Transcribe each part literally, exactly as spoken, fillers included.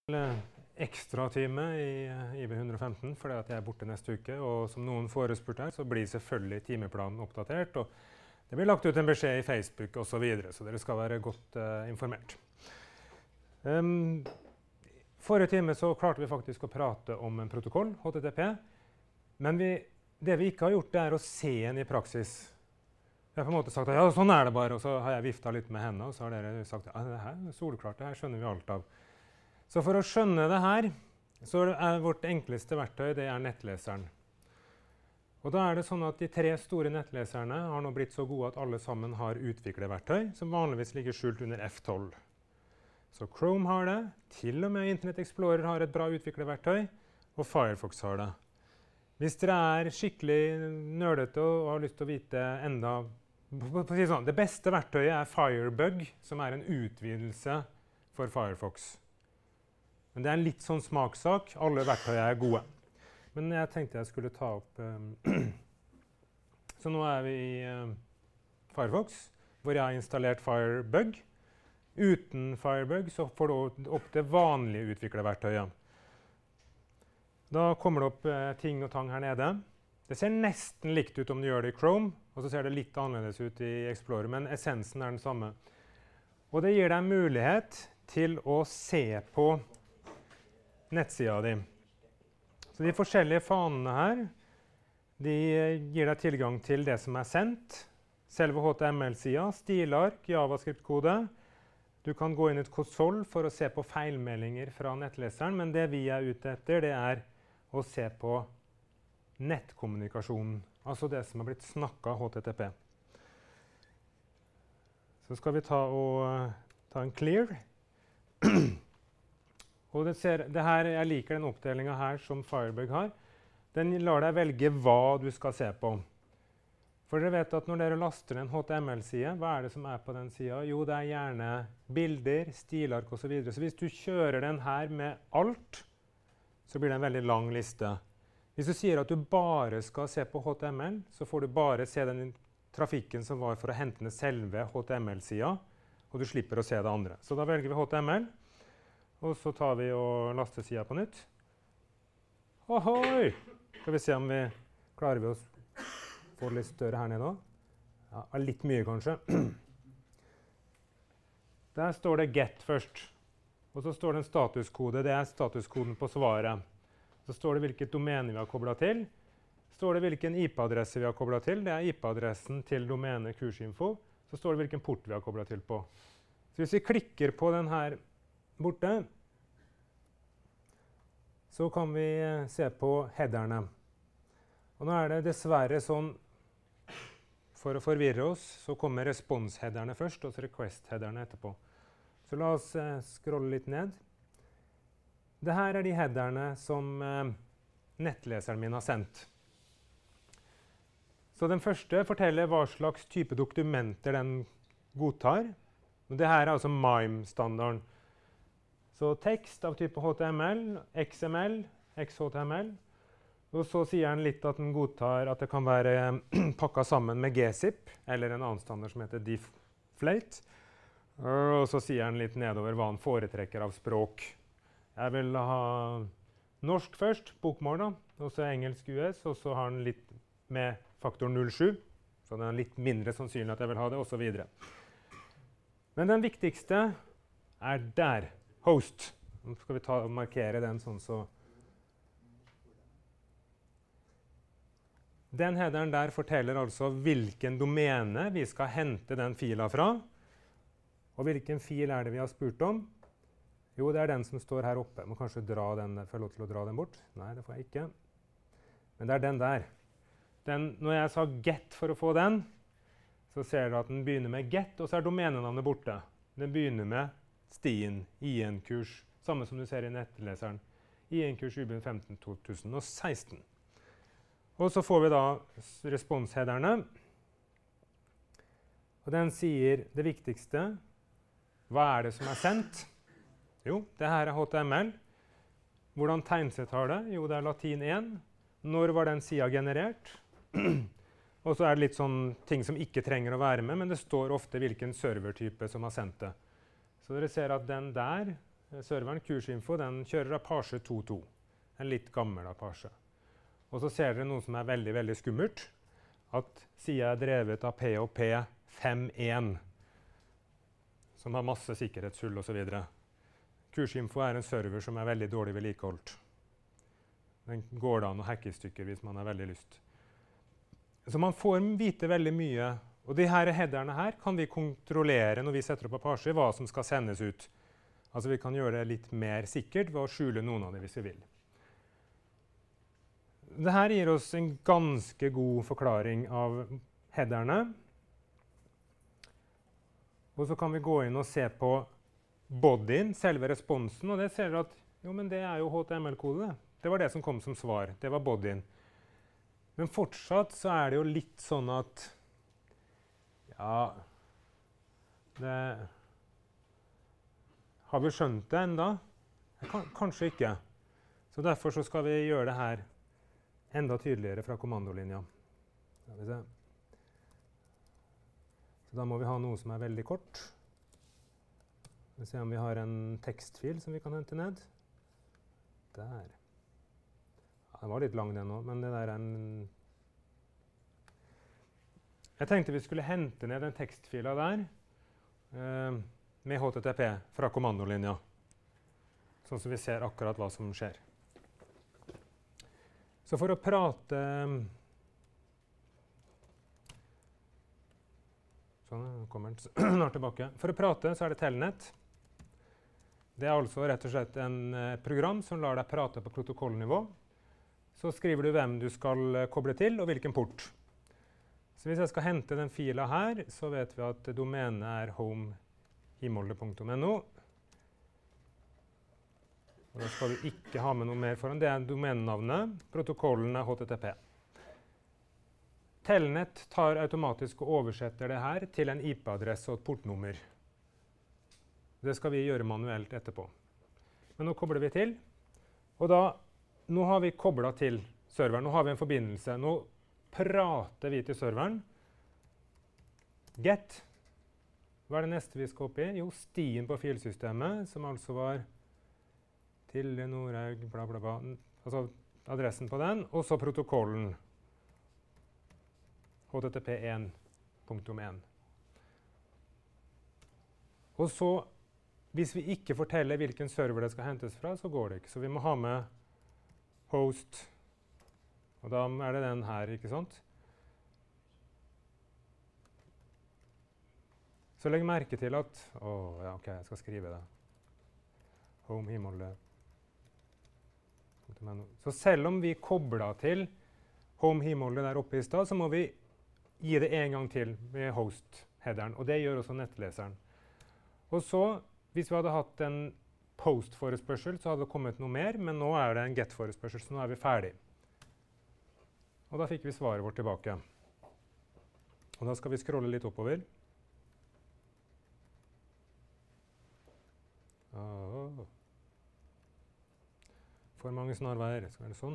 ekstra time i I B one fifteen fordi at jeg er borte neste uke, og som noen forespurte her, så blir selvfølgelig timeplanen oppdatert, og det blir lagt ut en beskjed i Facebook og så videre, så dere skal være godt uh, informert. Um, forrige time så klarte vi faktisk å prate om en protokoll, H T T P, men vi, det vi ikke har gjort det er å se den i praksis. Jeg har på en måte sagt at ja, sånn er det bare, og så har jeg viftet litt med hendene, og så har dere sagt ja, det her er solklart, det her skjønner vi alt av. Så for å skjønne det her, så er vårt enkleste verktøy, det er nettleseren. Og da er det sånn at de tre store nettleserne har nå blitt så gode at alle sammen har utviklerverktøy, som vanligvis ligger skjult under F tolv. Så Chrome har det, til og med Internet Explorer har et bra utviklerverktøy, og Firefox har det. Hvis dere er skikkelig nerdete og har lyst til å vite enda, sånn, det beste verktøyet er Firebug, som er en utvidelse for Firefox. Men det er en litt sånn smakssak. Alle verktøy er gode. Men jeg tenkte jeg skulle ta opp um, Så nå er vi i um, Firefox, hvor jeg har installert Firebug. Uten Firebug så får du opp det vanlige utviklerverktøyet. Da kommer det opp uh, ting og tang her nede. Det ser nesten likt ut om du gjør det i Chrome, og så ser det litt annerledes ut i Explorer, men essensen er den samme. Og det gir deg mulighet til å se på nettsida di. Så de forskjellige fanene her, de gir deg tilgang til det som er sendt, selve H T M L-sida, stilark, JavaScript-kode. Du kan gå inn i et konsol for å se på feilmeldinger fra nettleseren, men det vi er ute etter, det er å se på nettkommunikasjonen, altså det som har blitt snakket H T T P. Så skal vi ta, og, ta en clear. Og det ser, det her, jeg liker den oppdelingen her som Firebug har. Den lar deg velge hva du skal se på. For dere vet at når dere laster en H T M L-side, hva er det som er på den siden? Jo, det er gjerne bilder, stilark og så videre. Så hvis du kjører den her med alt, så blir det en veldig lang liste. Hvis du sier at du bare skal se på H T M L, så får du bare se den trafikken som var for å hente ned selve H T M L-siden, og du slipper å se det andre. Så da velger vi H T M L. Og så tar vi og laster siden på nytt. Ohoi! Skal vi se om vi klarer vi å få det litt større her nede også. Ja, litt mye kanskje. Der står det get først. Og så står det en statuskode. Det er statuskoden på svaret. Så står det hvilket domene vi har koblet til. Står det hvilken I P-adresse vi har koblet til. Det er I P-adressen til domene kursinfo. Så står det hvilken port vi har koblet til på. Så hvis vi klikker på den her borte, så kan vi se på headerne. Og nå er det dessverre sånn, for å forvirre oss, så kommer respons-headerne først, og så request-headerne etterpå. Så la oss eh, scrolle litt ned. Dette er de headerne som eh, nettleseren min har sendt. Så den første forteller hva slags type dokumenter den godtar. Og det her er altså MIME-standarden. Så tekst av type H T M L, X M L, X H T M L. Og så sier den litt at den godtar at det kan være pakket sammen med gzip, eller en annen standard som heter deflate. Og så sier den litt nedover hva den foretrekker av språk. Jeg vil ha norsk først, bokmål da, og så engelsk U S, og så har den litt med faktor null komma sju, så det er litt mindre sannsynlig at jeg vil ha det, og så videre. Men den viktigste er der. Host. Nå skal vi ta og markere den sånn så. Den headeren der forteller altså hvilken domene vi skal hente den fila fra. Og hvilken fil er det vi har spurt om? Jo, det er den som står her oppe. Jeg må kanskje dra den, få lov til å dra den bort. Nei, det får jeg ikke. Men det er den der. Den, når jeg sa get for å få den, så ser du at den begynner med get, og så er domenenavnet borte. Den begynner med stien, I N-kurs, samme som du ser i nettleseren. I N-kurs U B femten to tusen og seksten. Og så får vi da responsheaderne. Og den sier det viktigste. Hva er det som er sendt? Jo, det her er H T M L. Hvordan tegnsett har det? Jo, det er latin én. Når var den siden generert? Og så er det litt sånn ting som ikke trenger å være med, men det står ofte hvilken servertype som har sendt det. Så dere ser at den der serveren, kursinfo, den kjører Apache to punkt to. En litt gammel Apache. Og så ser dere noe som er veldig, veldig skummelt. At siden er drevet av P O P fem punkt én, som har masse sikkerhetshull og så videre. Kursinfo er en server som er veldig dårlig vedlikeholdt. Den går det an å hacke i stykker hvis man har veldig lyst. Så man får vite veldig mye. Og de her headerne her kan vi kontrollere når vi setter opp Apache, hva som skal sendes ut. Altså vi kan gjøre det litt mer sikkert ved å skjule noen av det hvis vi vil. Dette gir oss en ganske god forklaring av headerne. Og så kan vi gå inn og se på bodyen, selve responsen, og det ser dere at jo, men det er jo H T M L-kode. Det var det som kom som svar. Det var bodyen. Men fortsatt så er det jo litt sånn at ja, det har vi skjønt det enda? Kan, kanskje ikke. Så derfor så skal vi gjøre det her enda tydeligere fra kommandolinja. Skal vi se. Så da må vi ha noe som er veldig kort. Vi ser om vi har en tekstfil som vi kan hente ned. Der. Ja, den var litt lang den nå, men det der er en... Jeg tenkte vi skulle hente ned den tekstfila der eh, med H T T P fra kommandolinja. Sånn som vi ser akkurat hva som skjer. Så for å prate Sånn, kommer den snart tilbake. For å prate så er det Telnet. Det er altså rett og slett en eh, program som lar deg prate på protokollnivå. Så skriver du hvem du skal eh, koble til, og hvilken port. Så hvis jeg skal hente den fila her, så vet vi at domenet er home himolde punktum no. Og da skal du ikke ha med noe mer foran. Det er domenenavnet. Protokollen er H T T P. Telnet tar automatisk og oversetter det her til en I P-adresse og et portnummer. Det skal vi gjøre manuelt etterpå. Men nå kobler vi til. Og da, nå har vi koblet til serveren. Nå har vi en forbindelse. Nå prater vi til serveren. Get. Hva er det neste vi skal opp i? Jo, stien på filsystemet, som altså var Tilde Nordhaug, bla bla bla. Altså adressen på den, og så protokollen. H T T P én punktum én. Og så, hvis vi ikke forteller hvilken server det skal hentes fra, så går det ikke. Så vi må ha med host. Og da er det den her, ikke sant? Så legg merke til at Å, ja, OK, jeg skal skrive det. Home himolde. Så selv om vi kobler til home himolde der oppe i stad, så må vi gi det en gang til med host-headeren. Og det gjør også nettleseren. Og så, hvis vi hadde hatt en post-forespørsel, så hadde det kommet noe mer, men nå er det en get-forespørsel, så nå er vi ferdig. Og da fikk vi svaret vårt tilbake. Og da skal vi scrolle litt oppover. Oh. For mange snarveier. Skal være sånn.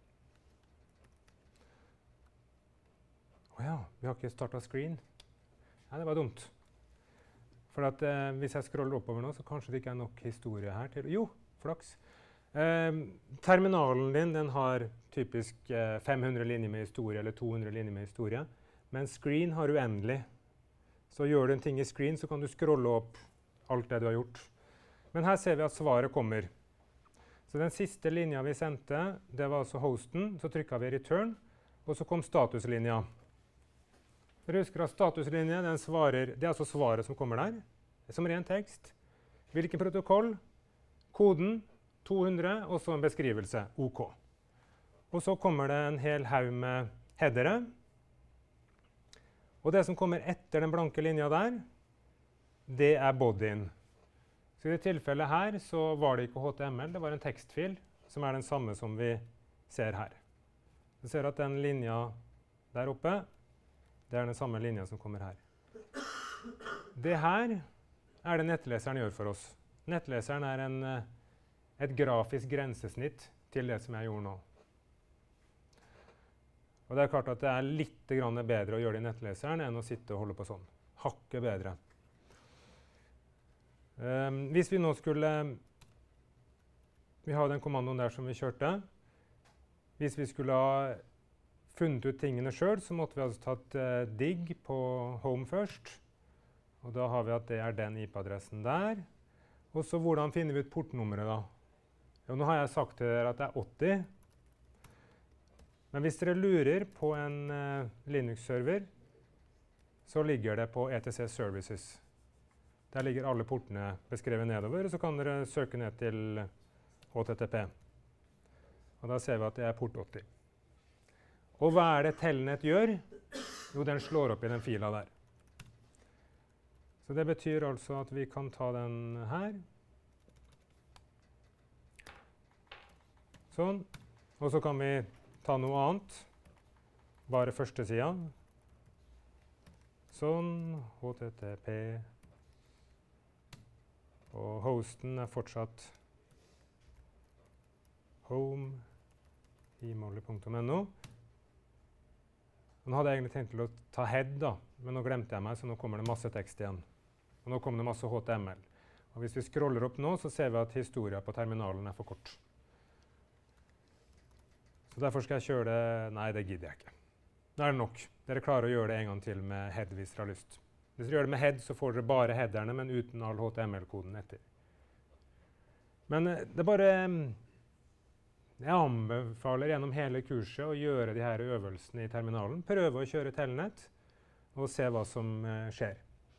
Å ja, vi har ikke startet screen. Nei, det var dumt. For at, eh, hvis jeg scroller oppover nå, så kanskje det ikke er nok historie her til. Jo, flaks. Eh, terminalen din, den har typisk eh, fem hundre linjer med historie, eller to hundre linjer med historie. Men screen har uendelig. Så gjør du en ting i screen, så kan du scrolle opp alt det du har gjort. Men her ser vi at svaret kommer. Så den siste linja vi sendte, det var altså hosten. Så trykket vi return, og så kom statuslinja. Dere husker at statuslinja, den svarer, det er altså svaret som kommer der. Som ren tekst. Hvilken protokoll? Koden, to hundre, og så en beskrivelse, OK. Og så kommer det en hel haug med headere. Og det som kommer etter den blanke linja der, det er bodyen. Så i det tilfellet her så var det ikke H T M L, det var en tekstfil som er den samme som vi ser her. Du ser at den linja der oppe, det er den samme linja som kommer her. Det her er det nettleseren gjør for oss. Nettleseren er en, et grafisk grensesnitt til det som jeg gjorde nå. Og det er klart at det er litt grann bedre å gjøre det i nettleseren enn å sitte og holde på sånn. Hakket bedre. Um, hvis vi nå skulle Vi har den kommandoen der som vi kjørte. Hvis vi skulle ha funnet ut tingene selv, så måtte vi altså tatt uh, dig på home først. Og da har vi at det er den I P-adressen der. Og så hvordan finner vi ut portnummeret da? Jo, nå har jeg sagt til dere at det er åtti. Men hvis dere lurer på en uh, Linux-server, så ligger det på E T C Services. Der ligger alle portene beskrevet nedover, og så kan dere søke ned til H T T P. Og da ser vi at det er port åtti. Og hva er det Telnet gjør? Jo, den slår opp I den fila der. Så det betyr altså at vi kan ta den her. Sånn. Og så kan vi ta noe annet. Bare første siden. Sånn. H T T P. Og hosten er fortsatt home imoli punktum no. Nå hadde jeg egentlig tenkt til å ta head da, men nå glemte jeg meg, så nå kommer det masse tekst igjen. Og nå kommer det masse H T M L. Og hvis vi scroller opp nå, så ser vi at historien på terminalen er for kort. Så derfor skal jeg kjøre det. Nei, det gidder jeg ikke. Nå er det nok. Dere klarer å gjøre det en gang til med head hvis dere har lyst. Hvis dere gjør det med head, så får dere bare headerne, men uten all H T M L-koden etter. Men det er bare... Jeg anbefaler gjennom hele kurset å gjøre de her øvelsene I terminalen. Prøve å kjøre Telnet og se hva som uh, skjer.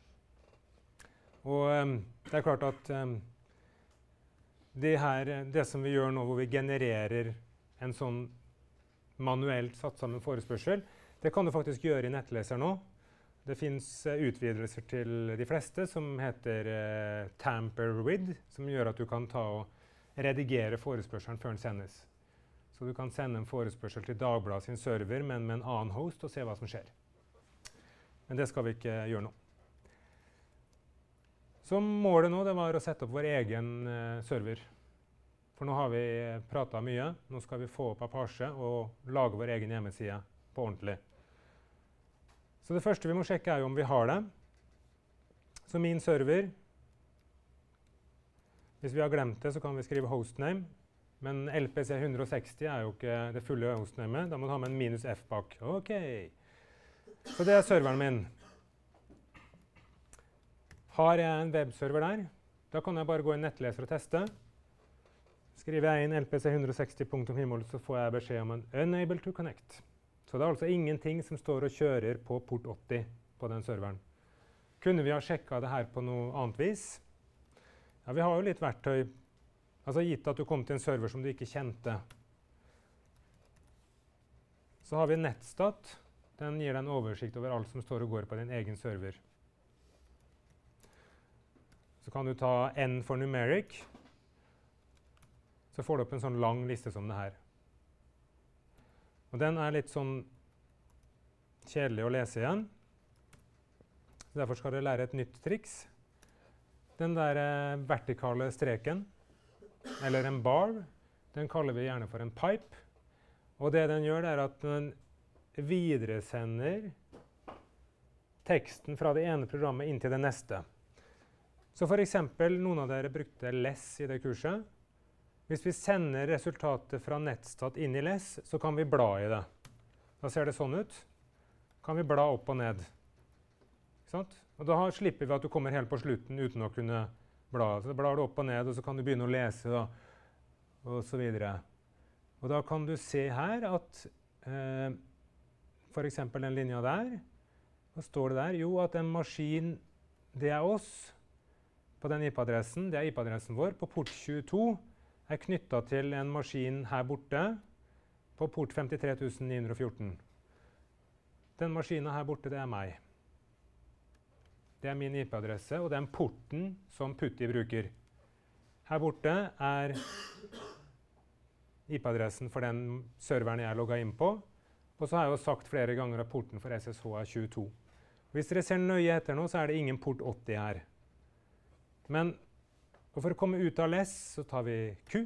Og um, det er klart at um, det, her, det som vi gjør nå, hvor vi genererer en sånn manuelt satt sammen forespørsel, det kan du faktisk gjøre I nettleser nå. Det finnes uh, utvidelser til de fleste som heter uh, tamper with, som gjør at du kan ta og redigere forespørselen før den sendes. Så du kan sende en forespørsel til Dagbladet sin server, men med en annen host, og se hva som skjer. Men det skal vi ikke gjøre nå. Så målet nå det var å sette opp vår egen uh, server. For nå har vi pratet mye. Nå skal vi få opp Apache og lage vår egen hjemmeside på ordentlig. Så det første vi må sjekke er jo om vi har det. Så min server, hvis vi har glemt det, så kan vi skrive hostname. Men L P C one sixty er jo ikke det fulle hostnamet. Da må du ha med en minus F bak. Ok. Så det er serveren min. Har jeg en webserver der, da kan jeg bare gå I nettleser og teste. Skriver jeg inn L P C one sixty punktum himol, så får jeg beskjed om en unable to connect. Så det er altså ingenting som står og kjører på port åtti på den serveren. Kunne vi ha sjekket det her på noe annet vis? Ja, vi har jo litt verktøy. Altså gitt at du kom til en server som du ikke kjente. Så har vi Netstat. Den gir deg en oversikt over alt som står og går på din egen server. Så kan du ta N for numeric. Så får du opp en sånn lang liste som det her. Og den er litt sånn kjedelig å lese igjen. Så derfor skal du lære et nytt triks. Den der eh, vertikale streken, eller en bar, den kaller vi gjerne for en pipe. Og det den gjør, er at den videresender teksten fra det ene programmet inn til det neste. Så for eksempel, noen av dere brukte less I det kurset. Hvis vi sender resultatet fra Netstat inn I less, så kan vi bla I det. Da ser det sånn ut. Kan vi bla opp og ned. Ikke sant? Og da slipper vi at du kommer helt på slutten uten å kunne bla. Så blar du opp og ned, og så kan du begynne å lese, og, og så videre. Og da kan du se her at eh, for eksempel den linja der, hva står det der? Jo, at en maskin, det er oss, på den I P-adressen, det er I P-adressen vår, på port tjueto, er knyttet til en maskin her borte, på port femtitre tusen ni hundre og fjorten. Den maskinen her borte, det er meg. Det er min I P-adresse, og den porten som Putti bruker. Her borte er I P-adressen for den serveren jeg er logget inn på. Og så har jeg jo sagt flere ganger at porten for S S H er tjueto. Hvis dere ser nøye etter nå, så er det ingen port åtti her. Men for å komme ut av less, så tar vi Q.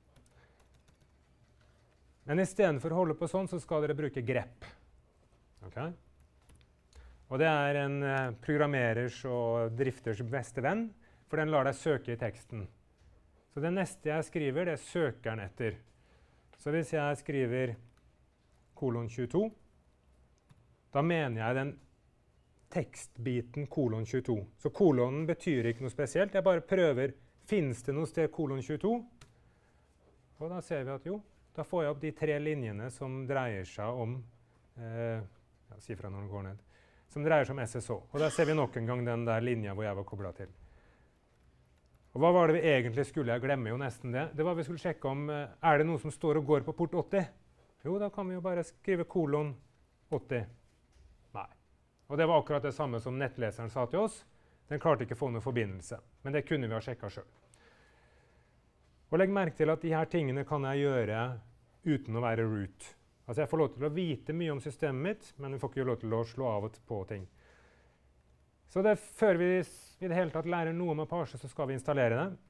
Men I stedet for å holde på sånn, så skal dere bruke grep. Okay? Og det er en eh, programmerers og drifters beste venn, for den lar deg søke I teksten. Så Så det neste jeg skriver, det søker den etter. Så hvis jeg skriver kolon tjueto, da mener jeg den tekstbiten kolon tjueto. Så kolonen betyr ikke noe spesielt. Jeg bare prøver, finnes det noe sted kolon tjueto? Og da ser vi at jo, da får jeg opp de tre linjene som dreier seg om, eh, ja, si fra når den går ned, som dreier seg om S S H. Og der ser vi nok en gang den der linja hvor jeg var koblet til. Og hva var det vi egentlig skulle? Jeg glemmer jo nesten det. Det var vi skulle sjekke om, eh, er det noe som står og går på port åtti? Jo, da kan vi jo bare skrive kolon åtti. Nei. Og det var akkurat det samme som nettleseren sa til oss. Den klarte ikke å få noen forbindelse, men det kunne vi ha sjekket selv. Og legg merke til at de her tingene kan jeg gjøre uten å være root. Altså jeg får lov til å vite mye om systemet mitt, men vi får ikke lov til å slå av og på ting. Så det, før vi i det hele tatt lærer noe om Apache, så skal vi installere det.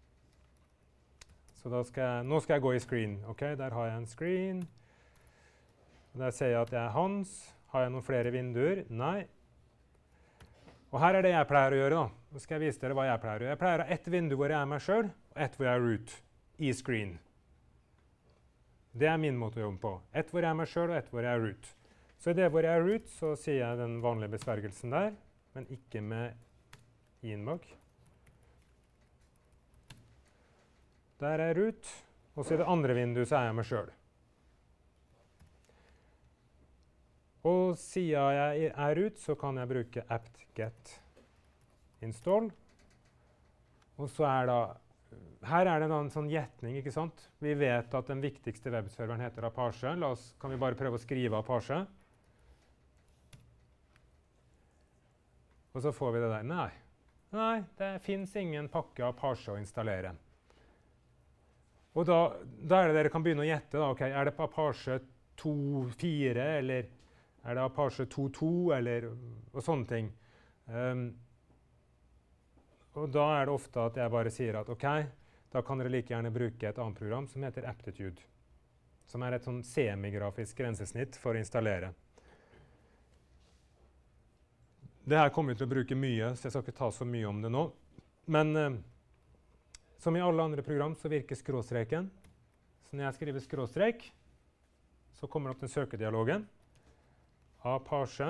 Så da skal jeg, nå skal jeg gå i screen. Ok, der har jeg en screen. Og der ser jeg at jeg er Hans. Har jeg noen flere vinduer? Nei. Og her er det jeg pleier å gjøre da. Nå skal jeg vise dere hva jeg pleier å gjøre. Jeg pleier å ha ett vindu hvor jeg er meg selv, og ett hvor jeg er root i screen. Det er min måte å jobbe på. Ett hvor jeg er meg selv, og ett hvor jeg er root. Så i det hvor jeg er root, så sier jeg den vanlige besvergelsen der, men ikke med i-en bak. Der er root, og så i det andre vinduet så er jeg meg selv. Og siden jeg er root, så kan jeg bruke apt-get install. Og så er da, her er det da en sånn gjetning, ikke sant? Vi vet at den viktigste webserveren heter Apache. La oss, kan vi bare prøve å skrive Apache. Og så får vi det der. Nei, Nei det finnes ingen pakke Apache å installere. Og da, da er det dere kan begynne å gjette da. Ok, er det på Apache to punkt fire, eller er det Apache to punkt to, eller og sånne ting. Um, og da er det ofte at jeg bare sier at ok, da kan dere like gjerne bruke et annet program som heter Aptitude, som er et sånn semigrafisk grensesnitt for å installere. Det her kommer vi til å bruke mye, så jeg skal ikke ta så mye om det nå. Men eh, som i alle andre program så virker skråstreken. Så når jeg skriver skråstrek, så kommer det opp den søkedialogen. Apache.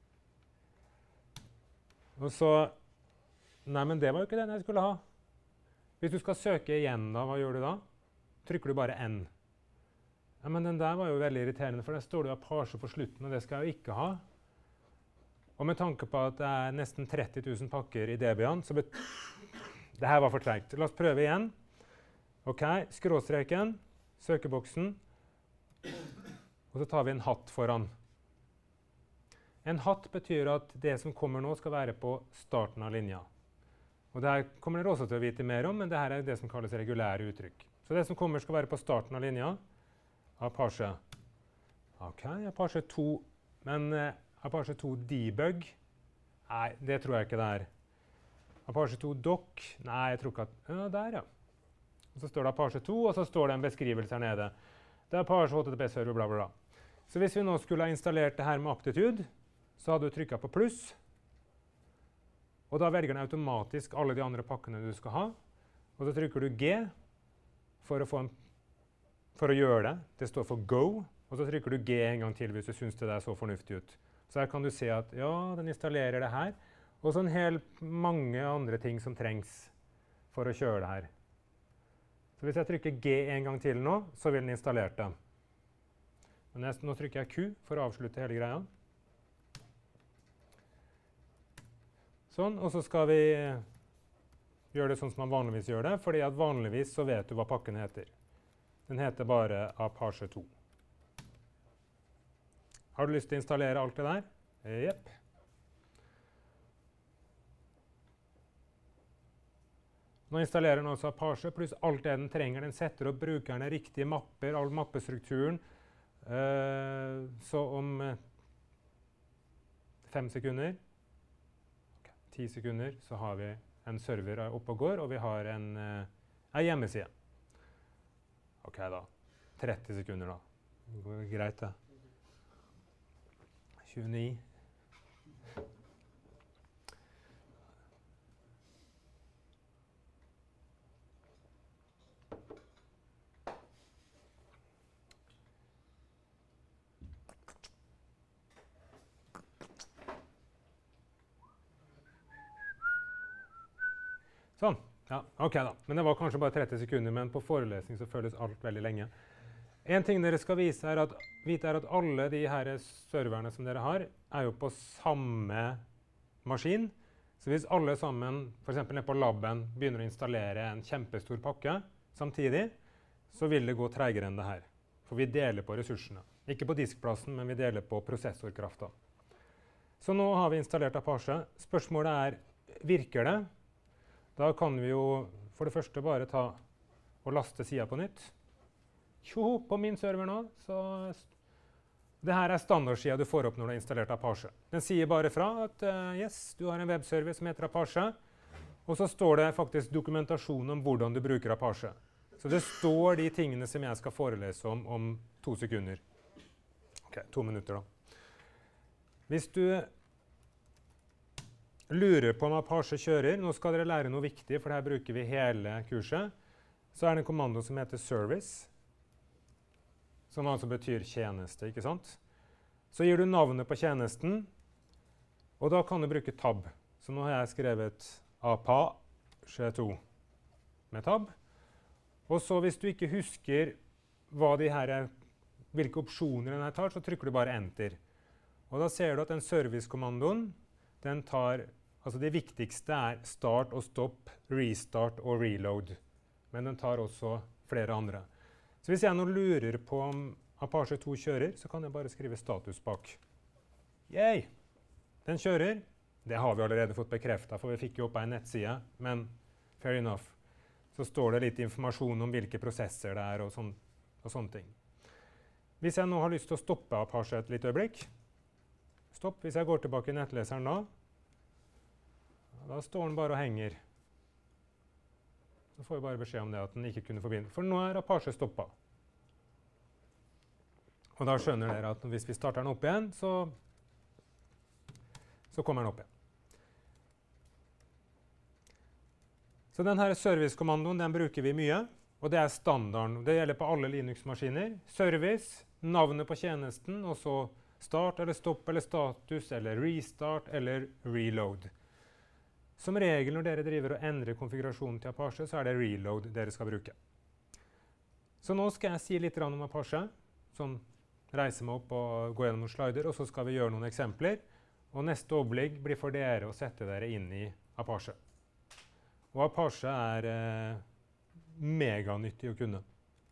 Og så, nei, men det var jo ikke den jeg skulle ha. Hvis du skal søke igjen da, hva gjør du da? Trykker du bare N. Ja, men den der var jo veldig irriterende, for der står det jo Apache på slutten, og det skal jeg jo ikke ha. Og med tanke på at det er nesten tretti tusen pakker i Debian, så bet det her var for tregt. La oss prøve igjen. Ok, skråstreken, søkeboksen, og så tar vi en hatt foran. En hatt betyr at det som kommer nå skal være på starten av linja. Og det her kommer dere også til å vite mer om, men det her er det som kalles regulære uttrykk. Så det som kommer skal være på starten av linja. Apache. Ok, Apache to, men eh, Apache to debug? Nei, det tror jeg ikke det er. Apache to doc? Nei, jeg tror ikke at... Ja, der ja. Og så står det Apache to, og så står det en beskrivelse her nede. Det er Apache H T T P server, bla bla bla. Så hvis vi nå skulle ha installert det her med Aptitude, så hadde du trykket på pluss. Og da velger den automatisk alle de andre pakkene du skal ha. Og så trykker du G for å, få en, for å gjøre det. Det står for Go. Og så trykker du G en gang til hvis du synes det er så fornuftig ut. Så her kan du se at ja, den installerer det her. Og så en hel mange andre ting som trengs for å kjøre det her. Så hvis jeg trykker G en gang til nå, så vil den installert det. Men jeg, nå trykker jeg Q for å avslutte hele greia. Sånn, og så skal vi gjøre det sånn som man vanligvis gjør det, fordi at vanligvis så vet du hva pakken heter. Den heter bare Apache to. Har du lyst til å installere alt det der? Jepp. Nå installerer den også Apache, pluss alt det den trenger. Den setter opp brukerne riktige mapper, all mappestrukturen. Uh, så om uh, fem sekunder, okay, ti sekunder, så har vi en server oppe og går, og vi har en, uh, en hjemmeside. Ok da, tretti sekunder da. Det går greit da. tjueni. Sånn. Ja, ok da. Men det var kanskje bare tretti sekunder, men på forelesning så føles alt veldig lenge. En ting dere skal vise er at, vite er at alle de her serverne som dere har, er jo på samme maskin. Så hvis alle sammen, for eksempel nede på laben, begynner å installere en kjempestor pakke samtidig, så vil det gå tregere enn det her. For vi deler på ressursene. Ikke på diskplassen, men vi deler på prosessorkraften. Så nå har vi installert Apache. Spørsmålet er, virker det? Da kan vi jo for det første bare ta og laste siden på nytt. Jo, på min server nå, så det her er standardsiden du får opp når du har installert Apache. Den sier bare fra at uh, yes, du har en webserver som heter Apache, og så står det faktisk dokumentasjon om hvordan du bruker Apache. Så det står de tingene som jeg skal forelese om om to sekunder. Ok, to minutter da. Hvis du lurer på om Apache kjører, nå skal dere lære noe viktig, for her bruker vi hele kurset, så er det en kommando som heter service, som altså betyr tjeneste, ikke sant? Så gir du navnet på tjenesten, og da kan du bruke tab. Så nå har jeg skrevet Apache to med tab. Og så hvis du ikke husker hva de her er, hvilke opsjoner den her tar, så trykker du bare enter. Og da ser du at den servicekommandoen, den tar, altså det viktigste er start og stopp, restart og reload. Men den tar også flere andre. Så hvis jeg nå lurer på om Apache to kjører, så kan jeg bare skrive status bak. Yay! Den kjører. Det har vi allerede fått bekreftet, for vi fikk jo opp en nettside, men fair enough. Så står det litt informasjon om hvilke prosesser det er og, sånn, og sånne ting. Hvis jeg nå har lyst til å stoppe Apache et litt øyeblikk, stopp. Hvis jeg går tilbake i nettleseren da, da står den bare og henger. Så får vi bare beskjed om det at den ikke kunne forbinde. For nå er Apache stoppet. Og da skjønner dere at hvis vi starter den opp igjen, så, så kommer den opp igjen. Så denne servicekommandoen, den bruker vi mye, og det er standarden. Det gjelder på alle Linux-maskiner. Service, navnet på tjenesten, og så start eller stopp eller status eller restart eller reload. Som regel når dere driver og endrer konfigurasjonen til Apache, så er det reload dere skal bruke. Så nå skal jeg si litt om Apache, sånn reise meg opp og gå gjennom noen slider, og så skal vi gjøre noen eksempler. Og neste overblikk blir for dere å sette dere inn i Apache. Og Apache er eh, meganyttig å kunne.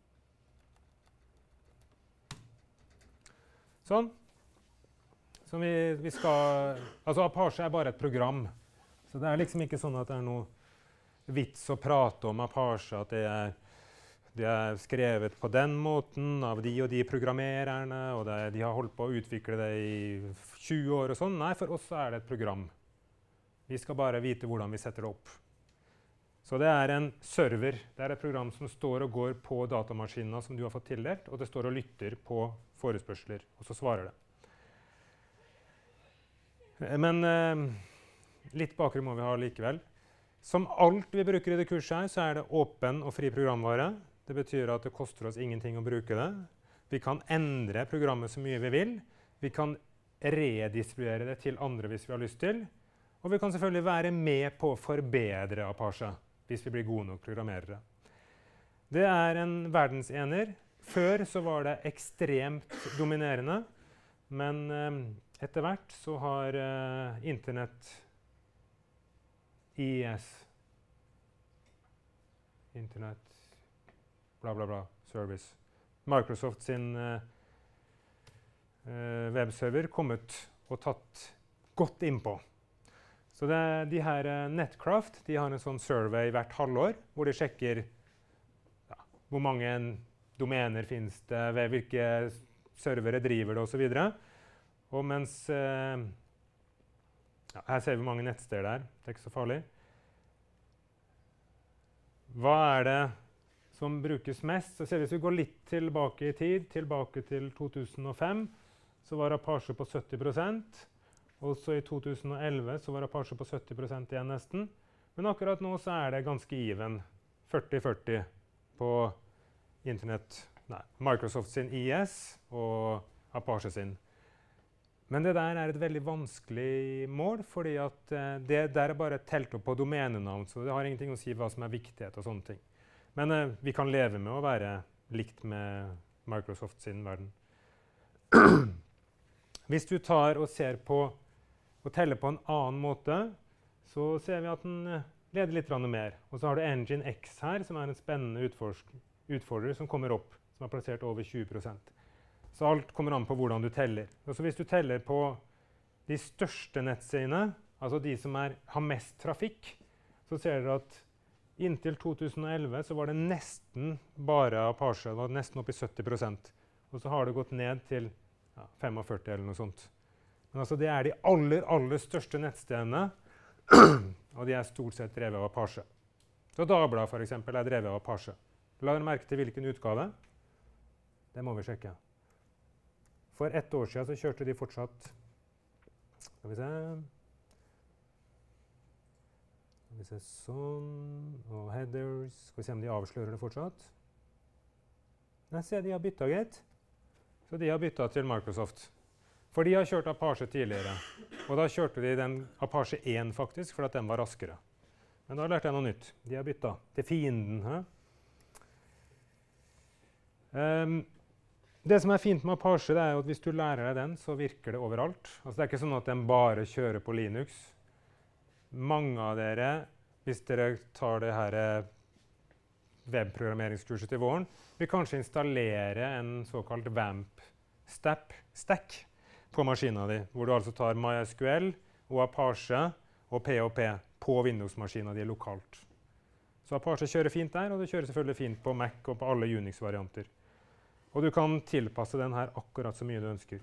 Sånn. Som vi, vi skal, altså Apache er bare et program, så det er liksom ikke sånn at det er noe vits å prate om Apache, at det er, det er skrevet på den måten av de og de programmererne, og det, de har holdt på å utvikle det i tjue år og sånn. Nei, for oss er det et program. Vi skal bare vite hvordan vi setter det opp. Så det er en server, det er et program som står og går på datamaskinen som du har fått tildelt, og det står og lytter på forespørsler, og så svarer det. Men eh, litt bakgrunn må vi ha likevel. Som alt vi bruker i det kurset her, så er det åpen og fri programvare. Det betyr at det koster oss ingenting å bruke det. Vi kan endre programmet så mye vi vil. Vi kan redistribuere det til andre hvis vi har lyst til. Og vi kan selvfølgelig være med på å forbedre Apache hvis vi blir gode nok programmerere. Det er en verdensener. Før så var det ekstremt dominerende, men eh, etter hvert så har uh, Internett I S Internett bla bla bla service Microsoft sin uh, uh, webserver kommet og tatt godt innpå. Så det, de her uh, Netcraft, de har en sånn survey hvert halvår, hvor de sjekker ja, hvor mange domener finnes det, hvilke servere driver det og så videre. Og mens, eh, ja, her ser vi hvor mange nettsteder det er, det er ikke så farlig. Hva er det som brukes mest? Så ser vi hvis vi går litt tilbake i tid, tilbake til to tusen og fem, så var Apache på sytti prosent. Også i to tusen og elleve så var Apache på sytti prosent igjen nesten. Men akkurat nå så er det ganske even, førti førti på Internett, nei, Microsoft sin I S og Apache sin. Men det der er et veldig vanskelig mål, fordi at eh, det der er bare telt opp på domenenavn, så det har ingenting å si hva som er viktighet og sånne ting. Men eh, vi kan leve med å være likt med Microsoft sin verden. Hvis du tar og ser på og teller på en annen måte, så ser vi at den eh, leder litt mer. Og så har du Engine X her, som er en spennende utfordrer som kommer opp, som er plassert over tjue prosent. Så alt kommer an på hvordan du teller. Altså hvis du teller på de største nettsidene, altså de som er, har mest trafikk, så ser dere at inntil to tusen og elleve så var det nesten bare Apache, det var nesten opp i sytti prosent. Og så har det gått ned til ja, førtifem eller noe sånt. Men altså det er de aller, aller største nettstedene, og de er stort sett drevet av Apache. Så Dagbladet for eksempel er drevet av Apache. La dere merke til hvilken utgave. Det må vi sjekke. For ett år siden så kjørte de fortsatt, skal vi se, skal vi se sånn, og headers, skal vi se om de avslører det fortsatt. Nei, se, de har byttet, gitt. Så de har byttet til Microsoft. For de har kjørt Apache tidligere, og da kjørte de den Apache én faktisk, for at den var raskere. Men da lærte jeg noe nytt. De har byttet til fienden. Hæ? Um, Det som er fint med Apache, det er at hvis du lærer deg den, så virker det overalt. Altså, det er ikke sånn at den bare kjører på Linux. Mange av dere, hvis dere tar det her webprogrammeringskurset til våren, vil kanskje installere en såkalt VAMP-stack på maskinen din, hvor du altså tar MySQL og Apache og P O P på Windows-maskinen din lokalt. Så Apache kjører fint der, og det kjører selvfølgelig fint på Mac og på alle Unix-varianter. Og du kan tilpasse den her akkurat så mye du ønsker.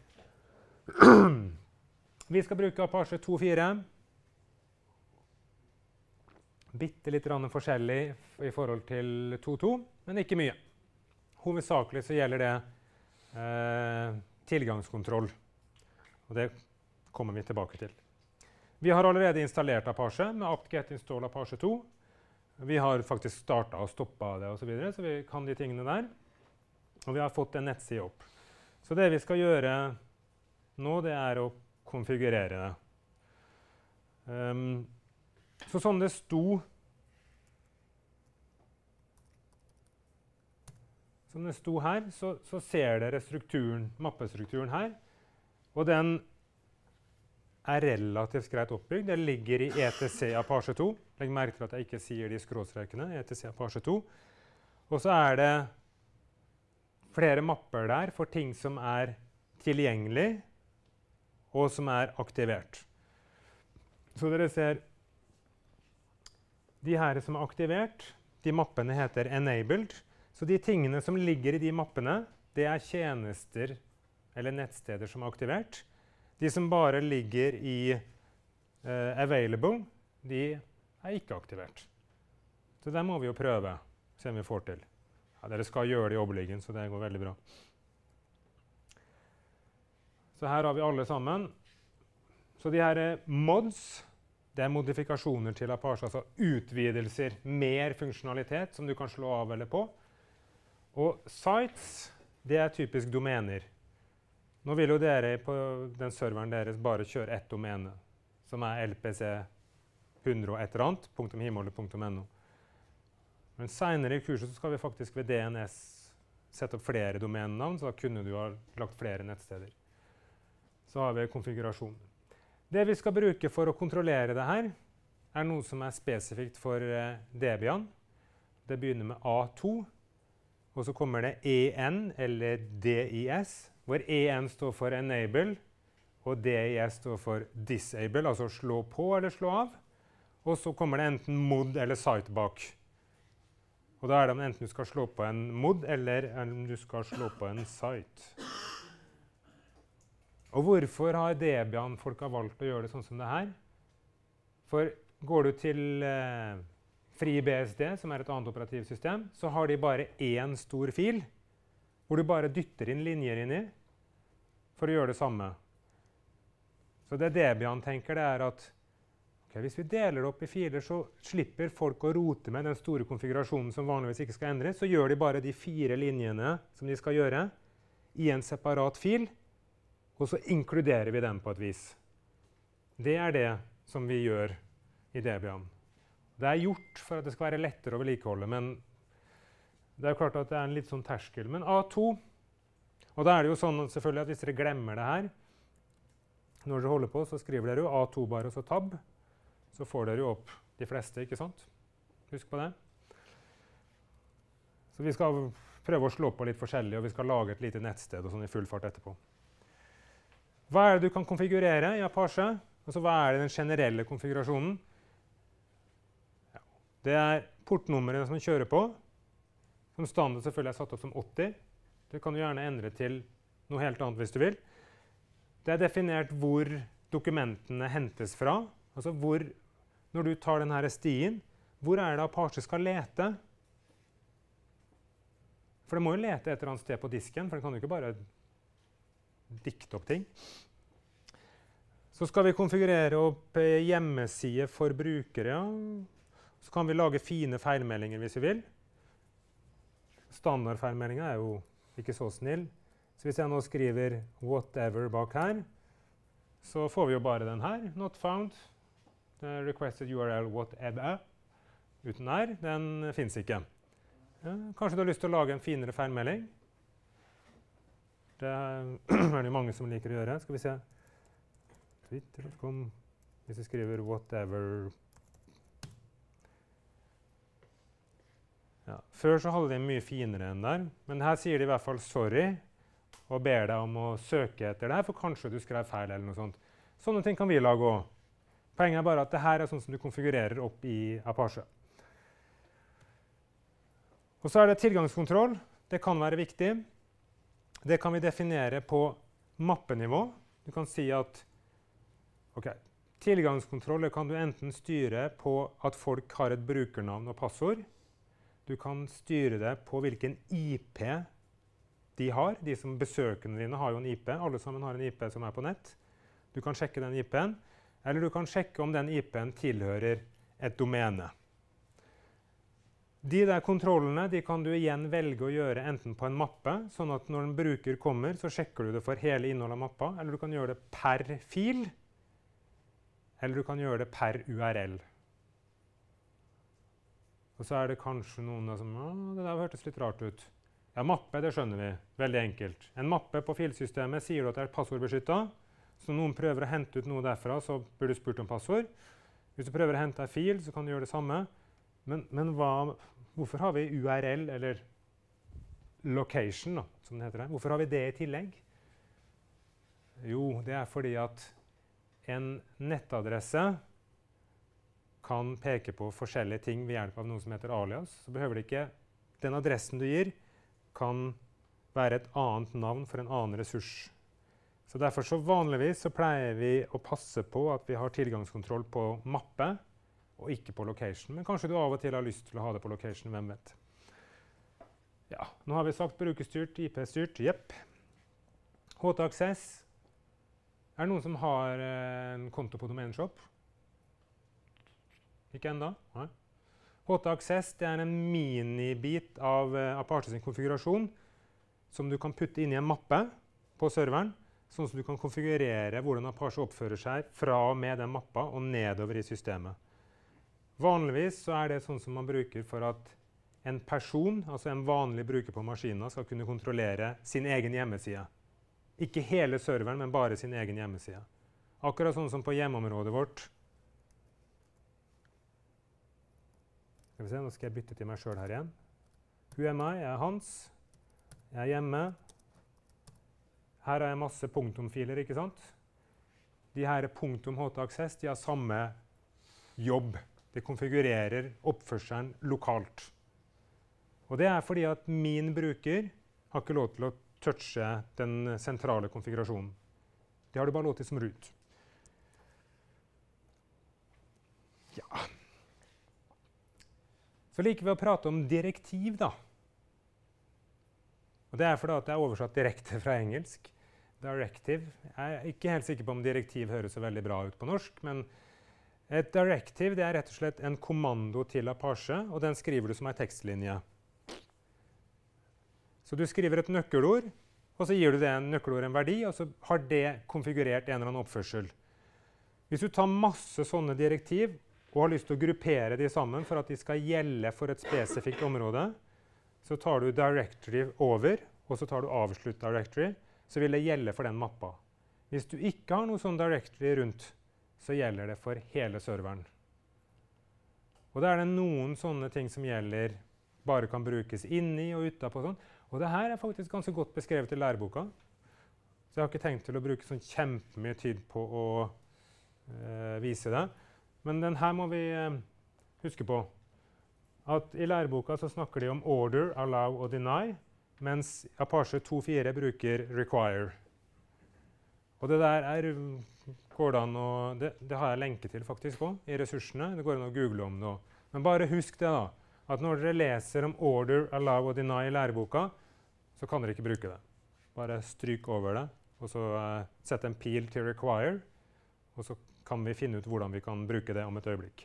Vi skal bruke Apache to punkt fire. Bitte litt forskjellig i forhold til to punkt to, men ikke mye. Hovedsakelig så gjelder det eh, tilgangskontroll. Og det kommer vi tilbake til. Vi har allerede installert Apache med apt-get install Apache to. Vi har faktisk startet og stoppet det og så videre, så vi kan de tingene der. Og vi har fått en nettside opp. Så det vi skal gjøre nå, det er å konfigurere det. Um, så som det sto, som det sto her, så, så ser dere strukturen, mappestrukturen her. Og den er relativt greit oppbygd. Det ligger i E T C Apache to. Legg merke til at jeg ikke sier de skråstrekene, E T C Apache to. Og så er det flere mapper der for ting som er tilgjengelig og som er aktivert. Så dere ser, de her som er aktivert, de mappene heter enabled. Så de tingene som ligger i de mappene, det er tjenester eller nettsteder som er aktivert. De som bare ligger i uh, available, de er ikke aktivert. Så der må vi jo prøve, se om vi får til. Ja, dere skal gjøre det i overliggen, så det går veldig bra. Så her har vi alle sammen. Så de her mods, det er modifikasjoner til Apache, altså utvidelser, mer funksjonalitet som du kan slå av eller på. Og sites, det er typisk domener. Nå vil jo dere på den serveren deres bare kjøre ett domene, som er L P C hundre og et eller annet, punktum himmel, punktum no. Men senere i kurset så skal vi faktisk ved D N S sette opp flere domenenavn, så da kunne du ha lagt flere nettsteder. Så har vi konfigurasjonen. Det vi skal bruke for å kontrollere det her, er noe som er spesifikt for eh, Debian. Det begynner med A to, og så kommer det E N, eller D I S, hvor E N står for enable, og D I S står for disable, altså slå på eller slå av. Og så kommer det enten mod eller site bak. Og da er det om enten du skal slå på en mod, eller om du skal slå på en site. Og hvorfor har Debian-folk valgt å gjøre det sånn som det her? For går du til eh, FreeBSD, som er et annet operativsystem, så har de bare én stor fil, hvor du bare dytter inn linjer inn i, for å gjøre det samme. Så det Debian tenker, det er at okay, hvis vi deler det opp i filer, så slipper folk å rote med den store konfigurasjonen som vanligvis ikke skal endres, så gjør de bare de fire linjene som de skal gjøre i en separat fil, og så inkluderer vi den på et vis. Det er det som vi gjør i Debian. Det er gjort for at det skal være lettere å vedlikeholde, men det er klart at det er en litt sånn terskel. Men A to, og da er det jo sånn selvfølgelig at hvis dere glemmer det her, når dere holder på, så skriver dere jo A to bare og så tab, så får dere jo opp de fleste, ikke sant? Husk på det. Så vi skal prøve å slå på litt forskjellig, og vi skal lage et lite nettsted og sånn i full fart etterpå. Hva er det du kan konfigurere i Apache? Altså, hva er det den generelle konfigurasjonen? Ja. Det er portnummeret som du kjører på, som standard selvfølgelig er satt opp som åtti. Du kan jo gjerne endre til noe helt annet hvis du vil. Det er definert hvor dokumentene hentes fra. Altså hvor, når du tar denne stien, hvor er det Apache skal lete? For det må jo lete et eller annet sted på disken, for det kan jo ikke bare dikte opp ting. Så skal vi konfigurere opp hjemmeside for brukere. Ja. Så kan vi lage fine feilmeldinger hvis vi vil. Standardfeilmeldingen er jo ikke så snill. Så hvis jeg nå skriver whatever bak her, så får vi jo bare den her. Not found. The requested U R L whatever. Uten her. Den finnes ikke. Ja, kanskje du har lyst til å lage en finere feilmelding. Det er det mange som liker å gjøre. Skal vi se. Twitter punktum com. Hvis jeg skriver whatever. Ja. Før så hadde de mye finere enn der, men her sier de i hvert fall sorry, og ber deg om å søke etter det her, for kanskje du skrev feil eller noe sånt. Sånne ting kan vi lage også. Poenget er bare at det her er sånn som du konfigurerer opp i Apache. Og så er det tilgangskontroll. Det kan være viktig. Det kan vi definere på mappenivå. Du kan si at ok, tilgangskontroll kan du enten styre på at folk har et brukernavn og passord. Du kan styre det på hvilken I P de har. De som besøkende dine har jo en I P. Alle sammen har en I P som er på nett. Du kan sjekke den I P-en, eller du kan sjekke om den I P-en tilhører et domene. De der kontrollene de kan du igjen velge å gjøre enten på en mappe, sånn at når en bruker kommer, så sjekker du det for hele innholdet av mappa, eller du kan gjøre det per fil, eller du kan gjøre det per U R L. Og så er det kanskje noen som «Å, det der hørtes litt rart ut». Ja, mappe, det skjønner vi. Veldig enkelt. En mappe på filsystemet sier du at det er passordbeskyttet. Så når noen prøver å hente ut noe derfra, så bør du spurt om passord. Hvis du prøver å hente en fil, så kan du gjøre det samme. Men, men hva, hvorfor har vi U R L, eller location, da, som det heter her? Hvorfor har vi det i tillegg? Jo, det er fordi at en nettadresse kan peke på forskjellige ting ved hjelp av noe som heter alias. Så behøver det ikke, den adressen du gir, kan være et annet navn for en annen ressurs. Så derfor så vanligvis så pleier vi å passe på at vi har tilgangskontroll på mappe, og ikke på location. Men kanskje du av og til har lyst til å ha det på location, hvem vet. Ja, nå har vi sagt brukerstyrt, I P-styrt, jepp. H T Access. Er det noen som har eh, en konto på Domainshop? Ikke enda? Nei. H T Access det er en minibit av uh, Apache sin konfigurasjon som du kan putte inn i en mappe på serveren, sånn som du kan konfigurere hvordan Apache oppfører seg fra og med den mappa og nedover i systemet. Vanligvis så er det sånn som man bruker for at en person, altså en vanlig bruker på maskinen, skal kunne kontrollere sin egen hjemmeside. Ikke hele serveren, men bare sin egen hjemmeside. Akkurat sånn som på hjemmeområdet vårt. Skal vi se, nå skal jeg bytte til meg selv her igjen. Who am I? Jeg er Hans. Jeg er hjemme. Her har jeg masse punktumfiler, ikke sant? De her punktum H T Access, de har samme jobb. De konfigurerer oppførselen lokalt. Og det er fordi at min bruker har ikke lov til å touche den sentrale konfigurasjonen. Det har du bare lov til som root. Ja. Så liker vi å prate om direktiv, da. Og det er fordi at det er oversatt direkte fra engelsk. Directive. Jeg er ikke helt sikker på om direktiv høres så veldig bra ut på norsk, men et directive det er rett og slett en kommando til Apache, og den skriver du som en tekstlinje. Så du skriver et nøkkelord, og så gir du det en nøkkelord en verdi, og så har det konfigurert en eller annen oppførsel. Hvis du tar masse sånne direktiv og har lyst til å gruppere de sammen for at de skal gjelde for et spesifikt område, så tar du directory over, og så tar du avslutt directory, så vil det gjelde for den mappa. Hvis du ikke har noe sånn directory rundt, så gjelder det for hele serveren. Og da er det noen sånne ting som gjelder, bare kan brukes inni og utenpå sånn. Og det her er faktisk ganske godt beskrevet i læreboka. Så jeg har ikke tenkt til å bruke sånn kjempemye tid på å eh, vise det. Men den her må vi eh, huske på. At i læreboka så snakker de om order, allow og deny, mens Apache to punkt fire bruker require. Og det der er, går det an å, det, det har jeg lenke til faktisk på i ressursene. Det går an å google om det også. Men bare husk det da, at når dere leser om order, allow og deny i læreboka, så kan dere ikke bruke det. Bare stryk over det, og så uh, sett en pil til require, og så kan vi finne ut hvordan vi kan bruke det om et øyeblikk.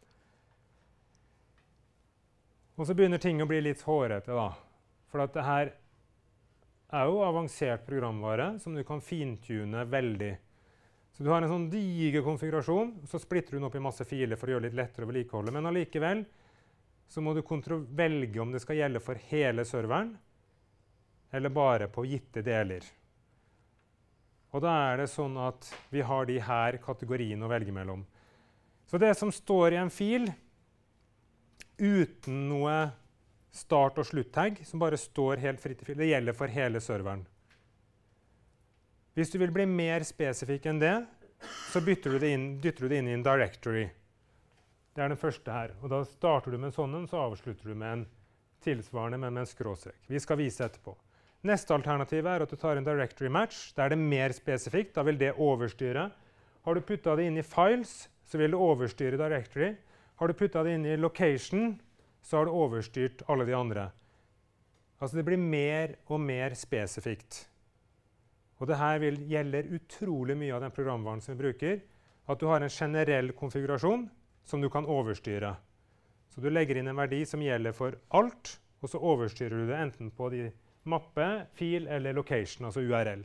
Og så begynner ting å bli litt hårete da, for at det her er jo avansert programvare som du kan fintune veldig. Så du har en sånn diger konfigurasjon, så splitter du den opp i masse filer for å gjøre det litt lettere å vedlikeholde, men allikevel så må du velge om det skal gjelde for hele serveren, eller bare på gitte deler. Og da er det sånn at vi har de her kategoriene å velge mellom. Så det som står i en fil, uten noe start- og slutt-tagg, som bare står helt fritt i fil, det gjelder for hele serveren. Hvis du vil bli mer spesifikk enn det, så bytter du det inn, dytter du det inn i en directory. Det er den første her. Og da starter du med en sånn, så avslutter du med en tilsvarende, men med en skråstrek. Vi skal vise etterpå. Neste alternativ er at du tar en directory match. Da er det mer spesifikt. Da vil det overstyre. Har du puttet det inn i files, så vil det overstyre directory. Har du puttet det inn i location, så har du overstyrt alle de andre. Altså det blir mer og mer spesifikt. Og det her vil gjelde utrolig mye av den programvaren som vi bruker. At du har en generell konfigurasjon som du kan overstyre. Så du legger inn en verdi som gjelder for alt, og så overstyrer du det enten på de mappe, fil eller location, altså U R L.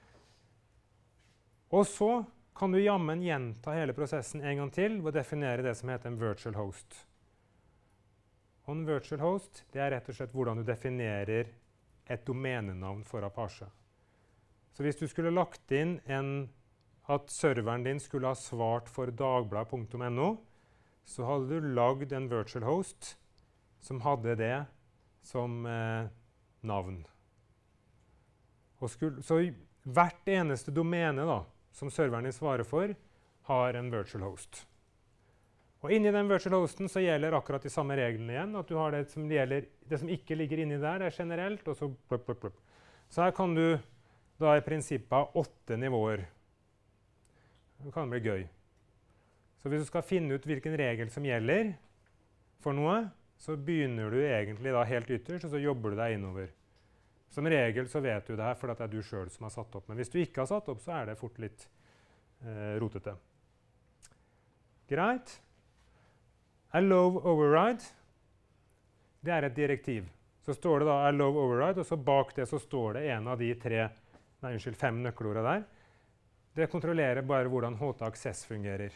Og så kan du jammen gjenta hele prosessen en gang til ved å definere det som heter en virtual host. Og en virtual host, det er rett og slett hvordan du definerer et domenenavn for Apache. Så hvis du skulle lagt inn en, at serveren din skulle ha svart for dagblad punktum no, så hadde du lagd en virtual host som hadde det som eh, navn. Og skulle, så hvert eneste domene da, som serveren din svarer for, har en virtual host. Og inni den virtual hosten så gjelder akkurat de samme reglene igjen, at du har det som gjelder, det som ikke ligger inni der, det er generelt, og så plupp, plupp, plupp. Så her kan du da i prinsippet ha åtte nivåer. Det kan bli gøy. Så hvis du skal finne ut hvilken regel som gjelder for noe, så begynner du egentlig da helt ytterst, og så jobber du deg innover. Som regel så vet du det her, for det er du selv som har satt opp. Men hvis du ikke har satt opp, så er det fort litt eh, rotete. Greit. Allow override, det er et direktiv. Så står det da allow override, og så bak det så står det en av de tre, nei, unnskyld, fem nøkkelordene der. Det kontrollerer bare hvordan H T Access fungerer.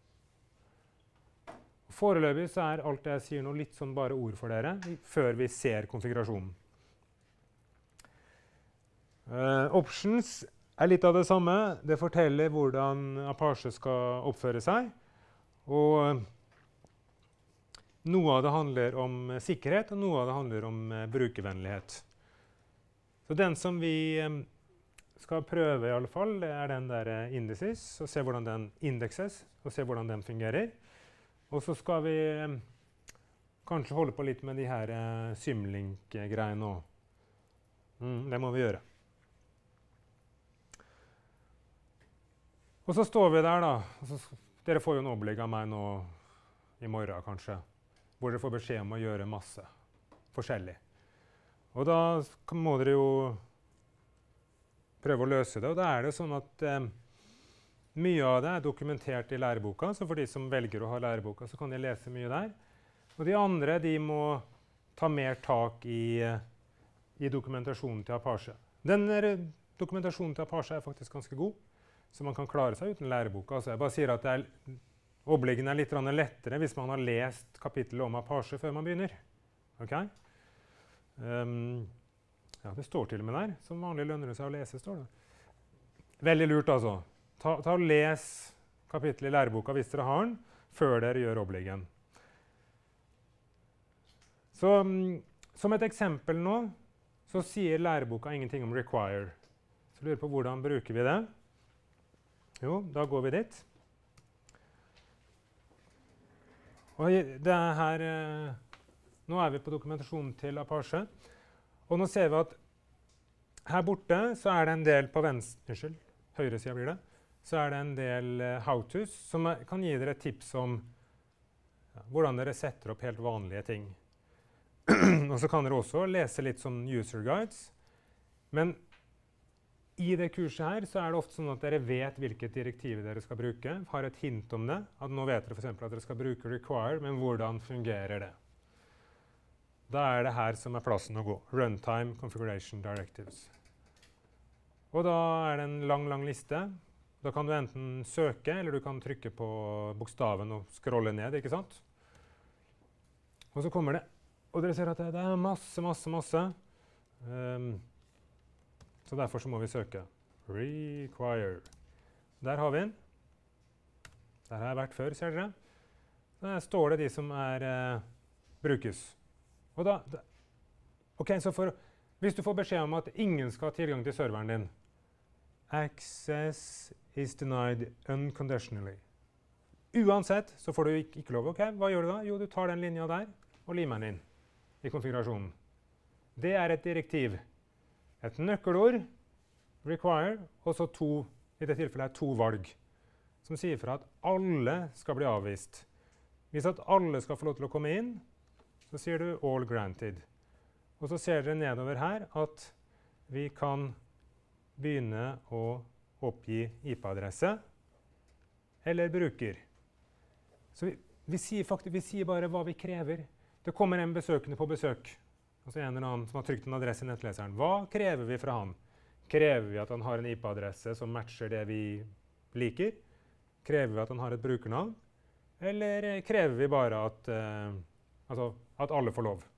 Foreløpig så er alt det jeg sier nå litt sånn bare ord for dere, før vi ser konfigurasjonen. Uh, options er litt av det samme. Det forteller hvordan Apache skal oppføre seg. Og uh, noe av det handler om uh, sikkerhet, og noe av det handler om uh, brukervennlighet. Så den som vi um, skal prøve i alle fall, det er den der uh, indices, og se hvordan den indekses, og se hvordan den fungerer. Og så skal vi um, kanskje holde på litt med de her uh, Symlink-greiene også. Mm, det må vi gjøre. Og så står vi der da, og så, dere får jo en opplegg av meg nå i morgen kanskje, hvor dere får beskjed om å gjøre masse forskjellig. Og da må dere jo prøve å løse det, og da er det sånn at eh, mye av det er dokumentert i læreboka, så for de som velger å ha læreboka, så kan de lese mye der. Og de andre, de må ta mer tak i i dokumentasjonen til Apache. Denne dokumentasjonen til Apache er faktisk ganske god, så man kan klare seg uten lærebok. Altså, jeg bare sier at det er, oppleggene er litt lettere hvis man har lest kapittelet om Apache før man begynner. Okay? Um, ja, det står til og med der. Som vanlig lønner det seg å lese, står det. Veldig lurt, altså. Ta, ta og les kapittelet i læreboka hvis dere har den, før dere gjør oppleggen. Så um, som et eksempel nå, så sier læreboka ingenting om require. Så lurer på hvordan bruker vi det. Jo, da går vi dit. Og det er her, eh, nå er vi på dokumentasjonen til Apache. Og nå ser vi at her borte så er det en del på venstre, unnskyld, høyre siden blir det, så er det en del uh, how-tos som er, kan gi dere tips om ja, hvordan dere setter opp helt vanlige ting. Og så kan dere også lese litt som user guides. Men i det kurset her så er det ofte sånn at dere vet hvilket direktiv dere skal bruke, har et hint om det. At nå vet dere for eksempel at dere skal bruke require, men hvordan fungerer det? Da er det her som er plassen å gå. Runtime Configuration Directives. Og da er det en lang, lang liste. Da kan du enten søke, eller du kan trykke på bokstaven og scrolle ned, ikke sant? Og så kommer det, og dere ser at det, det er masse, masse, masse. Um, så derfor så må vi søke. Require. Der har vi den. Der har jeg vært før, ser dere. Der står det de som er, uh, brukes. Og da, da, ok, så for, hvis du får beskjed om at ingen skal ha tilgang til serveren din, access is denied unconditionally. Uansett så får du ikke, ikke lov. Ok, hva gjør du da? Jo, du tar den linja der og limer den inn i konfigurasjonen. Det er et direktiv. Et nøkkelord, require, og så to, i det tilfellet er to valg, som sier fra at alle skal bli avvist. Hvis at alle skal få lov til å komme inn, så sier du all granted. Og så ser dere nedover her at vi kan begynne å oppgi I P-adresse eller bruker. Så vi, vi, sier faktisk, vi sier bare hva vi krever. Det kommer en besøkende på besøk, altså en eller annen som har trykt en adresse i nettleseren. Hva krever vi fra han? Krever vi at han har en I P-adresse som matcher det vi liker? Krever vi at han har et brukernavn? Eller krever vi bare at, uh, altså, at alle får lov?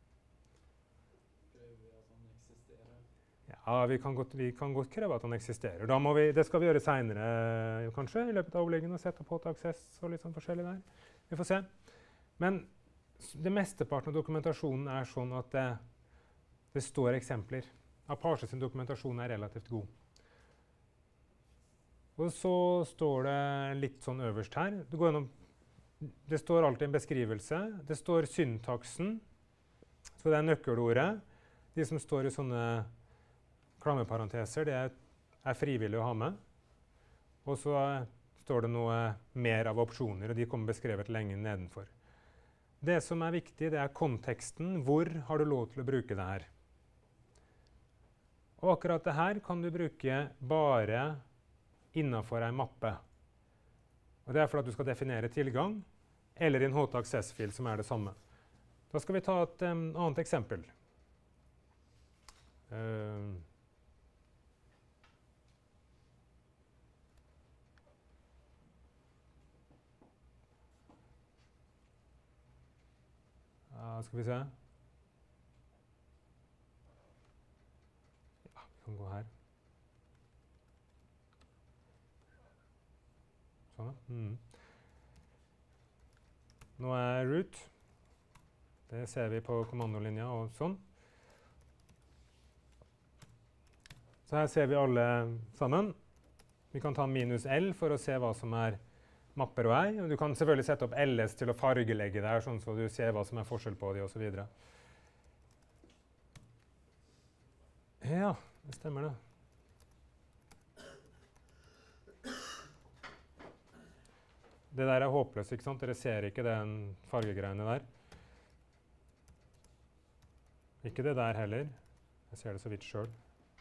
Ja, vi kan, godt, vi kan godt kreve at han eksisterer. Da må vi, det skal vi gjøre senere, kanskje, i løpet av oppleggene, og sette på til access og litt sånn forskjellig der. Vi får se. Men det mesteparten av dokumentasjonen er sånn at det, det står eksempler. Apache sin dokumentasjon er relativt god. Og så står det litt sånn øverst her. Det, går gjennom, det står alltid en beskrivelse. Det står syntaksen, så det er nøkkelordet. De som står i sånne klammeparenteser, det er, er frivillig å ha med. Og så står det noe mer av opsjoner, og de kommer beskrevet lenge nedenfor. Det som er viktig, det er konteksten. Hvor har du lov til å bruke det her? Og akkurat det her kan du bruke bare innenfor en mappe. Og det er for at du skal definere tilgang, eller i en H T Access-fil som er det samme. Da skal vi ta et um, annet eksempel. Uh, Uh, skal vi se. Ja, vi kan gå her. Sånn, ja. Mm. Nå er root. Det ser vi på kommandolinja og sånn. Så her ser vi alle sammen. Vi kan ta minus L for å se hva som er mapper og ei. Du kan selvfølgelig sette opp L S til å fargelegge det her, sånn så du ser hva som er forskjell på de og så videre. Ja, det stemmer det. Det der er håpløst, ikke sant? Dere ser ikke den fargegreiene der. Ikke det der heller. Jeg ser det så vidt selv.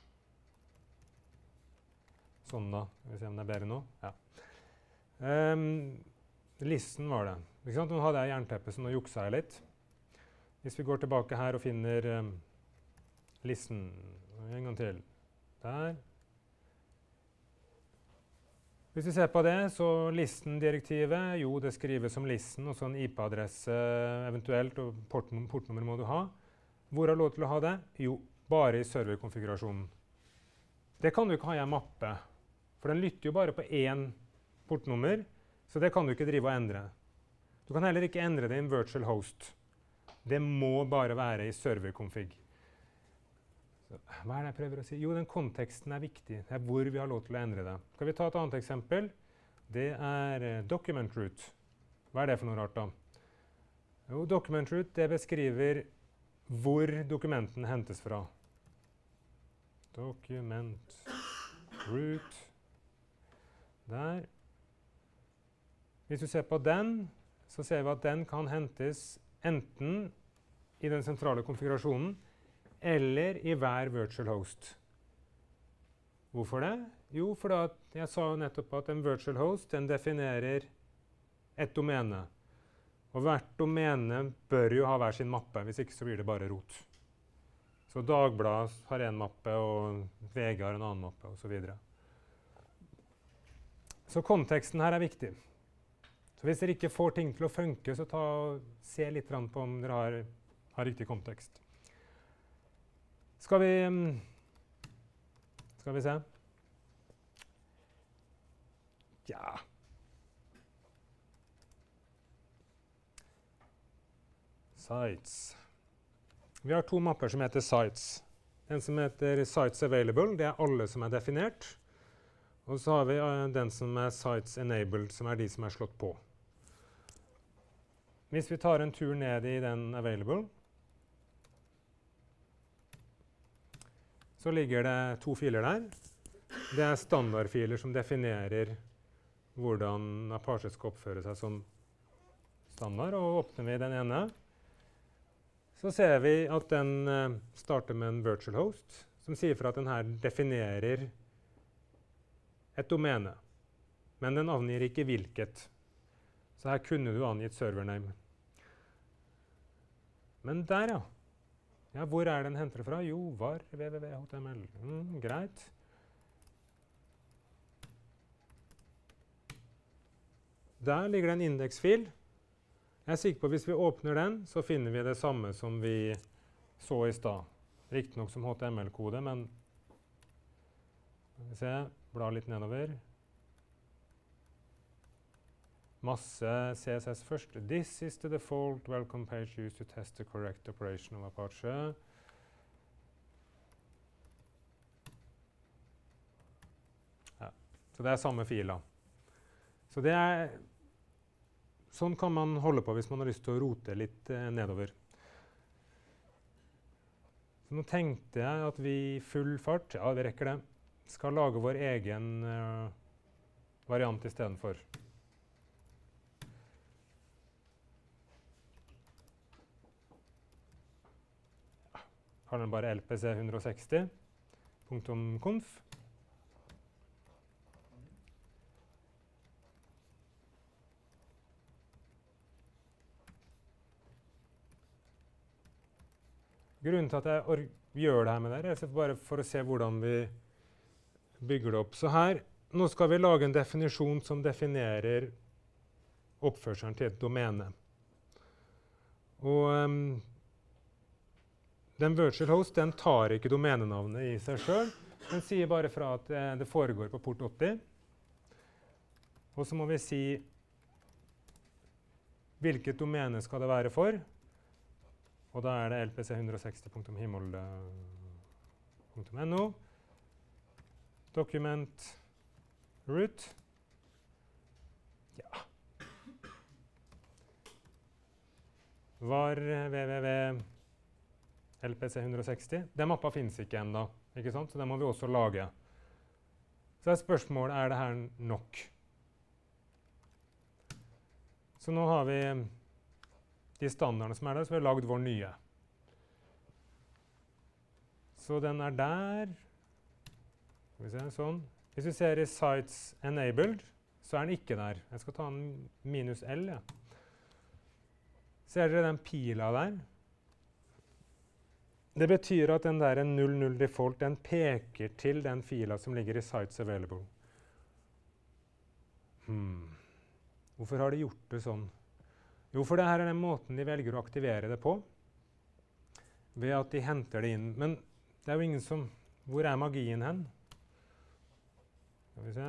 Sånn da. Skal vi se om det er bedre nå? Ja. Um, listen var det. Ikke sant? Nå hadde jeg jernteppet, så nå juksa jeg litt. Hvis vi går tilbake her og finner um, listen. En gang til. Der. Hvis vi ser på det, så listen-direktivet, jo, det skrives som listen, og så en I P-adresse eventuelt, og portnum portnummer må du ha. Hvor har du lov til å ha det? Jo, bare i serverkonfigurasjonen. Det kan du ikke ha i en mappe, for den lytter jo bare på én portnummer, så det kan du ikke drive og endre. Du kan heller ikke endre det i en virtual host. Det må bare være i serverkonfig. Så, hva er det jeg prøver å si? Jo, den konteksten er viktig. Det er hvor vi har lov til å endre det. Skal vi ta et annet eksempel? Det er eh, document root. Hva er det for noe rart da? Jo, document root, det beskriver hvor dokumenten hentes fra. Document root. Der. Hvis du ser på den, så ser vi at den kan hentes enten i den sentrale konfigurasjonen, eller i hver virtual host. Hvorfor det? Jo, for at jeg sa nettopp at en virtual host den definerer et domene. Og hvert domene bør jo ha hver sin mappe, hvis ikke så blir det bare rot. Så Dagbladet har en mappe, og V G har en annen mappe, og så videre. Så konteksten her er viktig. Så hvis dere ikke får ting til å funke, så ta og se litt på om dere har, har riktig kontekst. Skal vi, skal vi se? Ja. Sites. Vi har to mapper som heter sites. Den som heter sites available, det er alle som er definert. Og så har vi uh, den som er sites enabled, som er de som er slått på. Hvis vi tar en tur ned i den available, så ligger det to filer der. Det er standardfiler som definerer hvordan Apache skal oppføre seg som standard. Og åpner vi den ene, så ser vi at den uh, starter med en virtual host, som sier for at den her definerer et domene. Men den angir ikke hvilket. Så her kunne du angitt servername. Men der, ja. Ja, hvor er den henter fra? Jo, var www punkt H T M L. Mm, greit. Der ligger det en indeksfil. Jeg er sikker på at hvis vi åpner den, så finner vi det samme som vi så i stad. Riktignok som H T M L-kode, men skal vi se, bla litt nedover. Masse C S S først. This is the default welcome page used to test the correct operation of Apache. Ja, så det er samme fila. Så det er, sånn kan man holde på hvis man har lyst til å rote litt eh, nedover. Så nå tenkte jeg at vi i full fart, ja vi rekker det, skal lage vår egen uh, variant i stedet for. Har den bare L P C one sixty punktum conf. Grunnen til at jeg gjør det her med dere, er bare for å se hvordan vi bygger det opp. Så her, nå skal vi lage en definisjon som definerer oppførselen til et domene. Og um, den virtual host, den tar ikke domenenavnet i seg selv. Den sier bare fra at eh, det foregår på port åtti. Og så må vi si hvilket domene skal det være for. Og da er det L P C one sixty punktum himmel punktum N O. Document root. Ja. Var www L P C one sixty. Den mappa finnes ikke ennå, ikke sant? Så den må vi også lage. Så er spørsmålet, er det her nok? Så nå har vi de standardene som er der, så vi har lagd vår nye. Så den er der. Skal vi se, sånn. Hvis vi ser i sites enabled, så er den ikke der. Jeg skal ta en minus L, ja. Ser dere den pila der? Det betyr at den der null null default den peker til den fila som ligger i sites available. Hmm. Hvorfor har de gjort det sånn? Jo, for det her er den måten de velger å aktivere det på, ved at de henter det inn. Men det er jo ingen som... Hvor er magien hen? Skal vi se...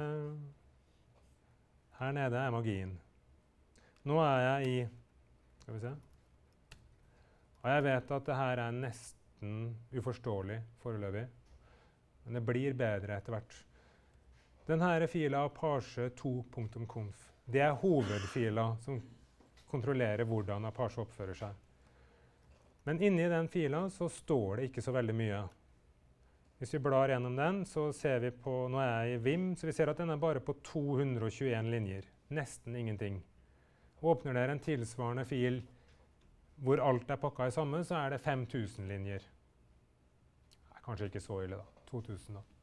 Her nede er magien. Nå er jeg i... Skal vi se... Og jeg vet at det her er nesten uforståelig foreløpig, men det blir bedre etter hvert. Denne fila Apache to punktum conf, det er hovedfila som kontrollerer hvordan Apache oppfører seg. Men inni den fila så står det ikke så veldig mye. Hvis vi blar gjennom den, så ser vi på, nå er jeg i Vim, så vi ser at den er bare på to hundre og tjueen linjer. Nesten ingenting. Åpner dere en tilsvarende fil hvor alt er pakket i samme, så er det fem tusen linjer. Det er kanskje ikke så ille da, to tusen da.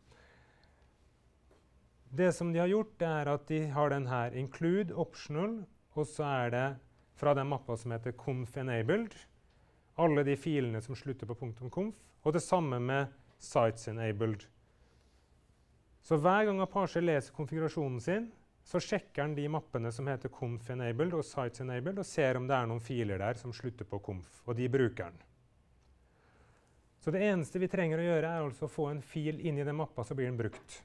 Det som de har gjort, det er at de har den her include optional, og så er det fra den mappa som heter conf enabled, alle de filene som slutter på .conf, og det samme med sites enabled. Så hver gang Apache leser konfigurasjonen sin, så sjekker den de mappene som heter conf enabled og sites enabled, og ser om det er noen filer der som slutter på conf, og de bruker den. Så det eneste vi trenger å gjøre er altså å få en fil inn i den mappa, så blir den brukt.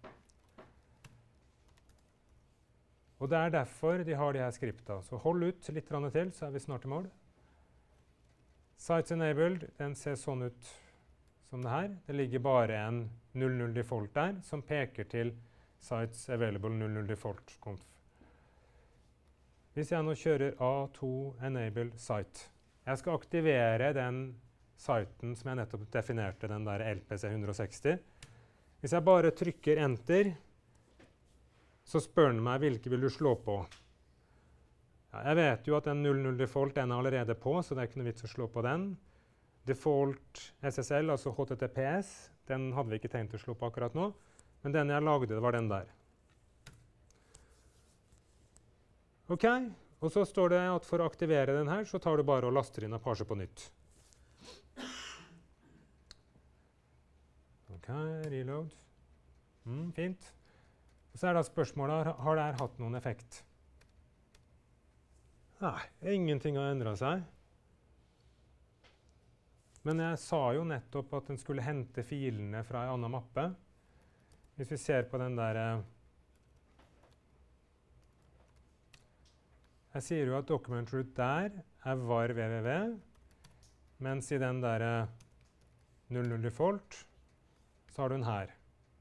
Og det er derfor de har de her skripta. Så hold ut litt til, så er vi snart i mål. Sites enabled, den ser sånn ut som det her. Det ligger bare en null null default der, som peker til sites available null null default conf. Hvis jeg nå kjører A to enable site, jeg skal aktivere den siten som jeg nettopp definerte, den der L P C one sixty. Hvis jeg bare trykker enter, så spør den meg hvilke vil du slå på. Ja, jeg vet jo at den null null default den er allerede på, så det er ikke noe vits å slå på den. Default S S L, altså H T T P S, den hadde vi ikke tenkt å slå på akkurat nå, men den jeg lagde, det var den der. Ok, og så står det at for å aktivere den her, så tar du bare og laster inn Apache på nytt. Ok, reload. Mm, fint. Og så er da spørsmålet, har det her hatt noen effekt? Nei, ingenting har endret seg. Men jeg sa jo nettopp at den skulle hente filene fra en annen mappe. Hvis vi ser på den der... Jeg sier jo at document root der er var www, mens i den der null null default, så har du den her.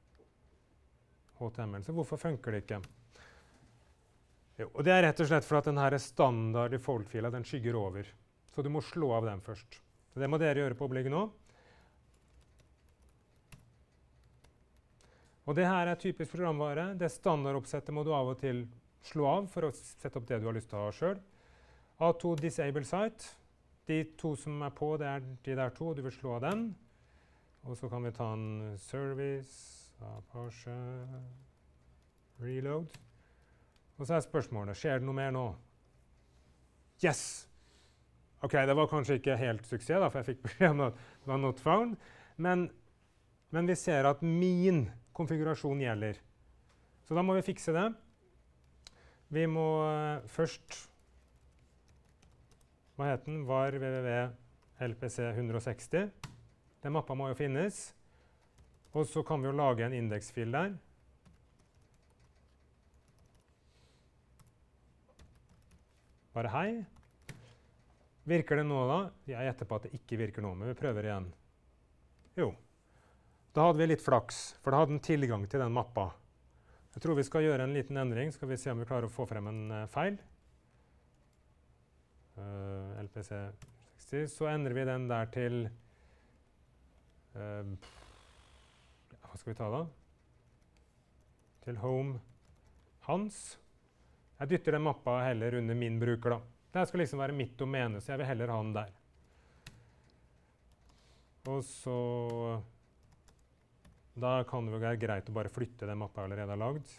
H T M L. Så hvorfor funker det ikke? Jo, og det er rett og slett for at den her standard default-fila, den skygger over. Så du må slå av den først. Så det må dere gjøre på opplegget nå. Og det her er typisk programvare. Det standardoppsettet må du av og til slå av for å sette opp det du har lyst til å ha selv. A to disable site. De to som er på, det er de der to. Du vil slå av den. Og så kan vi ta en service, Apache, reload. Og så er spørsmålet, skjer det noe mer nå? Yes! Ok, det var kanskje ikke helt suksess, da, for jeg fikk beskjed om at det var not found. Men, men vi ser at min konfigurasjon gjelder. Så da må vi fikse det. Vi må uh, først, hva heter den? Var www L P C one sixty. Den mappa må jo finnes. Og så kan vi jo lage en indeksfil der. Bare hei. Virker det nå da? Jeg gjetter på at det ikke virker nå, men vi prøver igjen. Jo. Da hadde vi litt flaks, for da hadde den tilgang til den mappa. Jeg tror vi skal gjøre en liten endring. Skal vi se om vi klarer å få frem en uh, feil. Uh, L P C sexty. Så endrer vi den der til... Uh, hva skal vi ta da? Til home Hans. Jeg dytter den mappa heller under min bruker da. Det skal liksom være mitt domene, så jeg vil heller ha den der. Og så... Da kan det være greit å bare flytte den mappa jeg allerede har lagd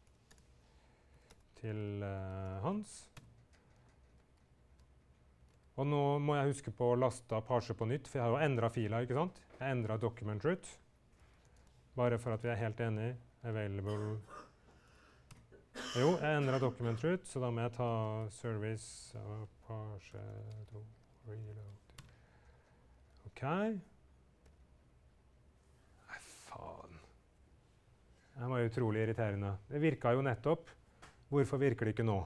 til uh, Hans. Og nå må jeg huske på å laste Apache på nytt, for jeg har jo endret fila, ikke sant? Jeg endret document root, bare for at vi er helt enige. Available. Jo, jeg endret document root, så da må jeg ta service Apache to reload. OK. Nei, faen. Det var utrolig irriterende. Det virket jo nettopp. Hvorfor virker det ikke nå?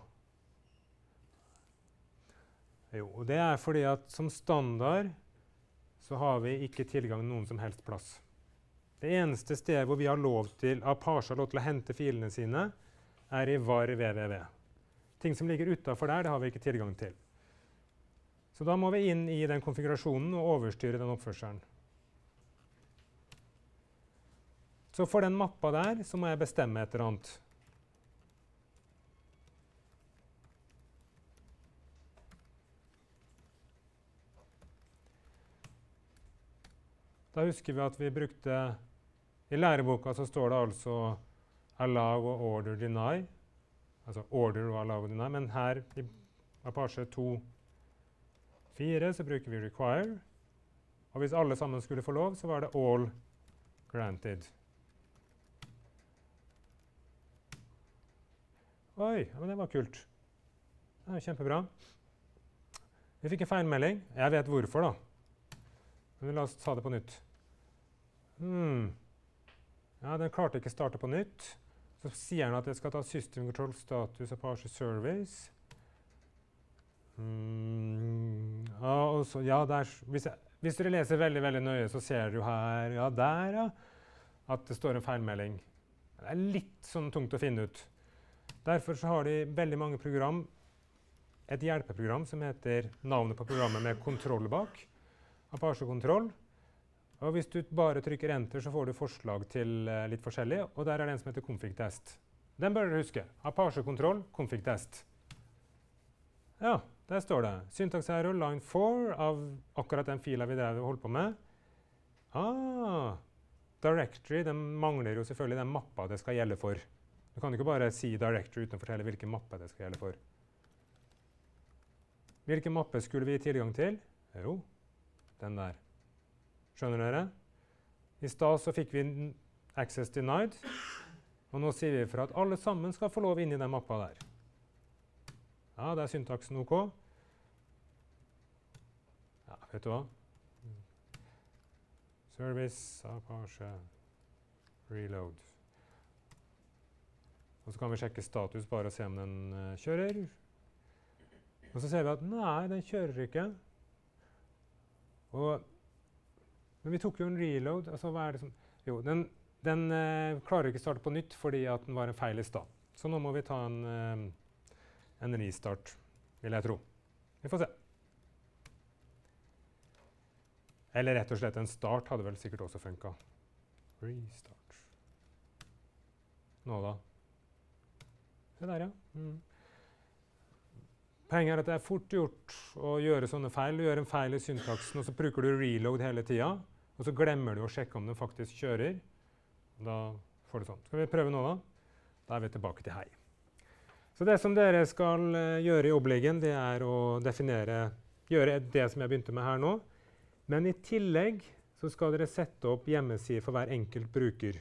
Jo, og det er fordi at som standard så har vi ikke tilgang noen som helst plass. Det eneste stedet hvor vi har lov til, Apache har lov til å hente filene sine, er i var www. Ting som ligger utenfor der, det har vi ikke tilgang til. Så da må vi inn i den konfigurasjonen og overstyre den oppførselen. Så for den mappa der, så må jeg bestemme et eller annet. Da husker vi at vi brukte, i læreboka så står det altså allow og order deny, altså order og allow og deny, men her i Apache to punkt fire så bruker vi require, og hvis alle sammen skulle få lov, så var det all granted. Oi, ja, men det var kult. Det er kjempebra. Vi fikk en feilmelding. Jeg vet hvorfor da. Men la oss ta det på nytt. Hmm. Ja, den klarte ikke å starte på nytt. Så sier den at jeg skal ta system control status Apache service. Hmm. Ja, og så, ja der, hvis, jeg, hvis dere leser veldig, veldig nøye, så ser dere jo her, ja, der, ja, at det står en feilmelding. Det er litt sånn tungt å finne ut. Derfor så har de veldig mange program, et hjelpeprogram som heter navnet på programmet med kontroll bak. Apache-kontroll. Og hvis du bare trykker enter, så får du forslag til uh, litt forskjellig, og der er det en som heter config-test. Den bør dere huske. Apache-kontroll, config-test. Ja, der står det. Syntax error, line four av akkurat den fila vi drev og holdt på med. Ah, directory, den mangler jo selvfølgelig den mappa det skal gjelde for. Du kan ikke bare si directory uten å fortelle hvilken mappe det skal gjelde for. Hvilken mappe skulle vi gi tilgang til? Jo. Den der. Skjønner dere? I stad så fikk vi access denied, og nå sier vi for at alle sammen skal få lov inn i den mappa der. Ja, det er syntaksen OK. Ja, vet du hva? Service, Apache, reload. Og så kan vi sjekke status bare og se om den uh, kjører. Og så ser vi at nei, den kjører ikke. Og, men vi tok jo en reload, altså hva er det som... Jo, den, den eh, klarer ikke å starte på nytt fordi at den var en feil i stad. Så nå må vi ta en, eh, en restart, vil jeg tro. Vi får se. Eller rett og slett en start hadde vel sikkert også funket. Restart. Nå da. Se der, ja. Mm. Poenget er at det er fort gjort å gjøre sånne feil. Du gjør en feil i syntaksen, og så bruker du reload hele tiden, og så glemmer du å sjekke om den faktisk kjører. Da får du sånn. Skal vi prøve nå da? Da er vi tilbake til hei. Så det som dere skal uh, gjøre i oppleggen, det er å definere, gjøre det som jeg begynte med her nå. Men i tillegg så skal dere sette opp hjemmesider for hver enkelt bruker.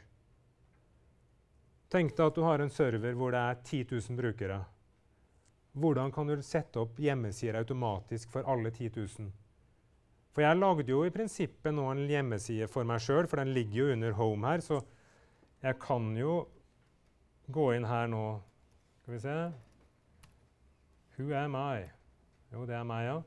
Tenk deg at du har en server hvor det er ti tusen brukere. Hvordan kan du sette opp hjemmesider automatisk for alle ti tusen? For jeg lagde jo i prinsippet nå en hjemmeside for meg selv, for den ligger jo under home her, så jeg kan jo gå inn her nå. Skal vi se. Who am I? Jo, det er meg, ja.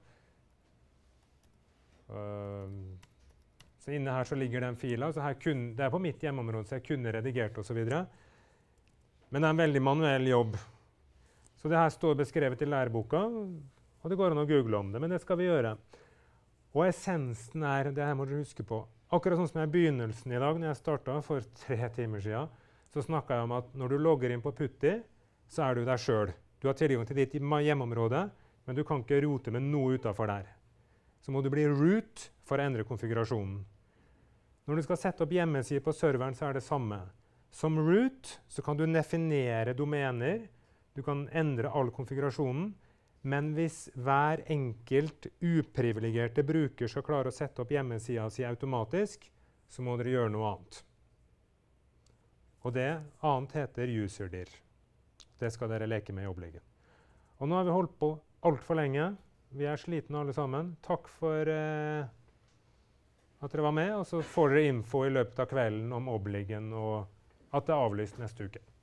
Um, så inne her så ligger den fila, så her kun, det er på mitt hjemmeområde, så jeg kunne redigert og så videre. Men det er en veldig manuell jobb. Så det her står beskrevet i læreboka, og det går an å google om det, men det skal vi gjøre. Og essensen er, det her må dere huske på, akkurat sånn som i begynnelsen i dag, når jeg startet for tre timer siden, så snakket jeg om at når du logger inn på Putty, så er du deg selv. Du har tilgang til ditt hjemmeområde, men du kan ikke rote med noe utenfor der. Så må du bli root for å endre konfigurasjonen. Når du skal sette opp hjemmeside på serveren, så er det samme. Som root så kan du definere domener, du kan endre all konfigurasjonen, Men hvis hver enkelt uprivilegerte bruker skal klare å sette opp hjemmesida si automatisk, så må dere gjøre noe annet. Og det annet heter userdir. Det skal dere leke med i Obliggen. Og nå har vi holdt på alt for lenge. Vi er slitne alle sammen. Takk for eh, at dere var med, og så får dere info i løpet av kvelden om Obliggen og at det er avlyst neste uke.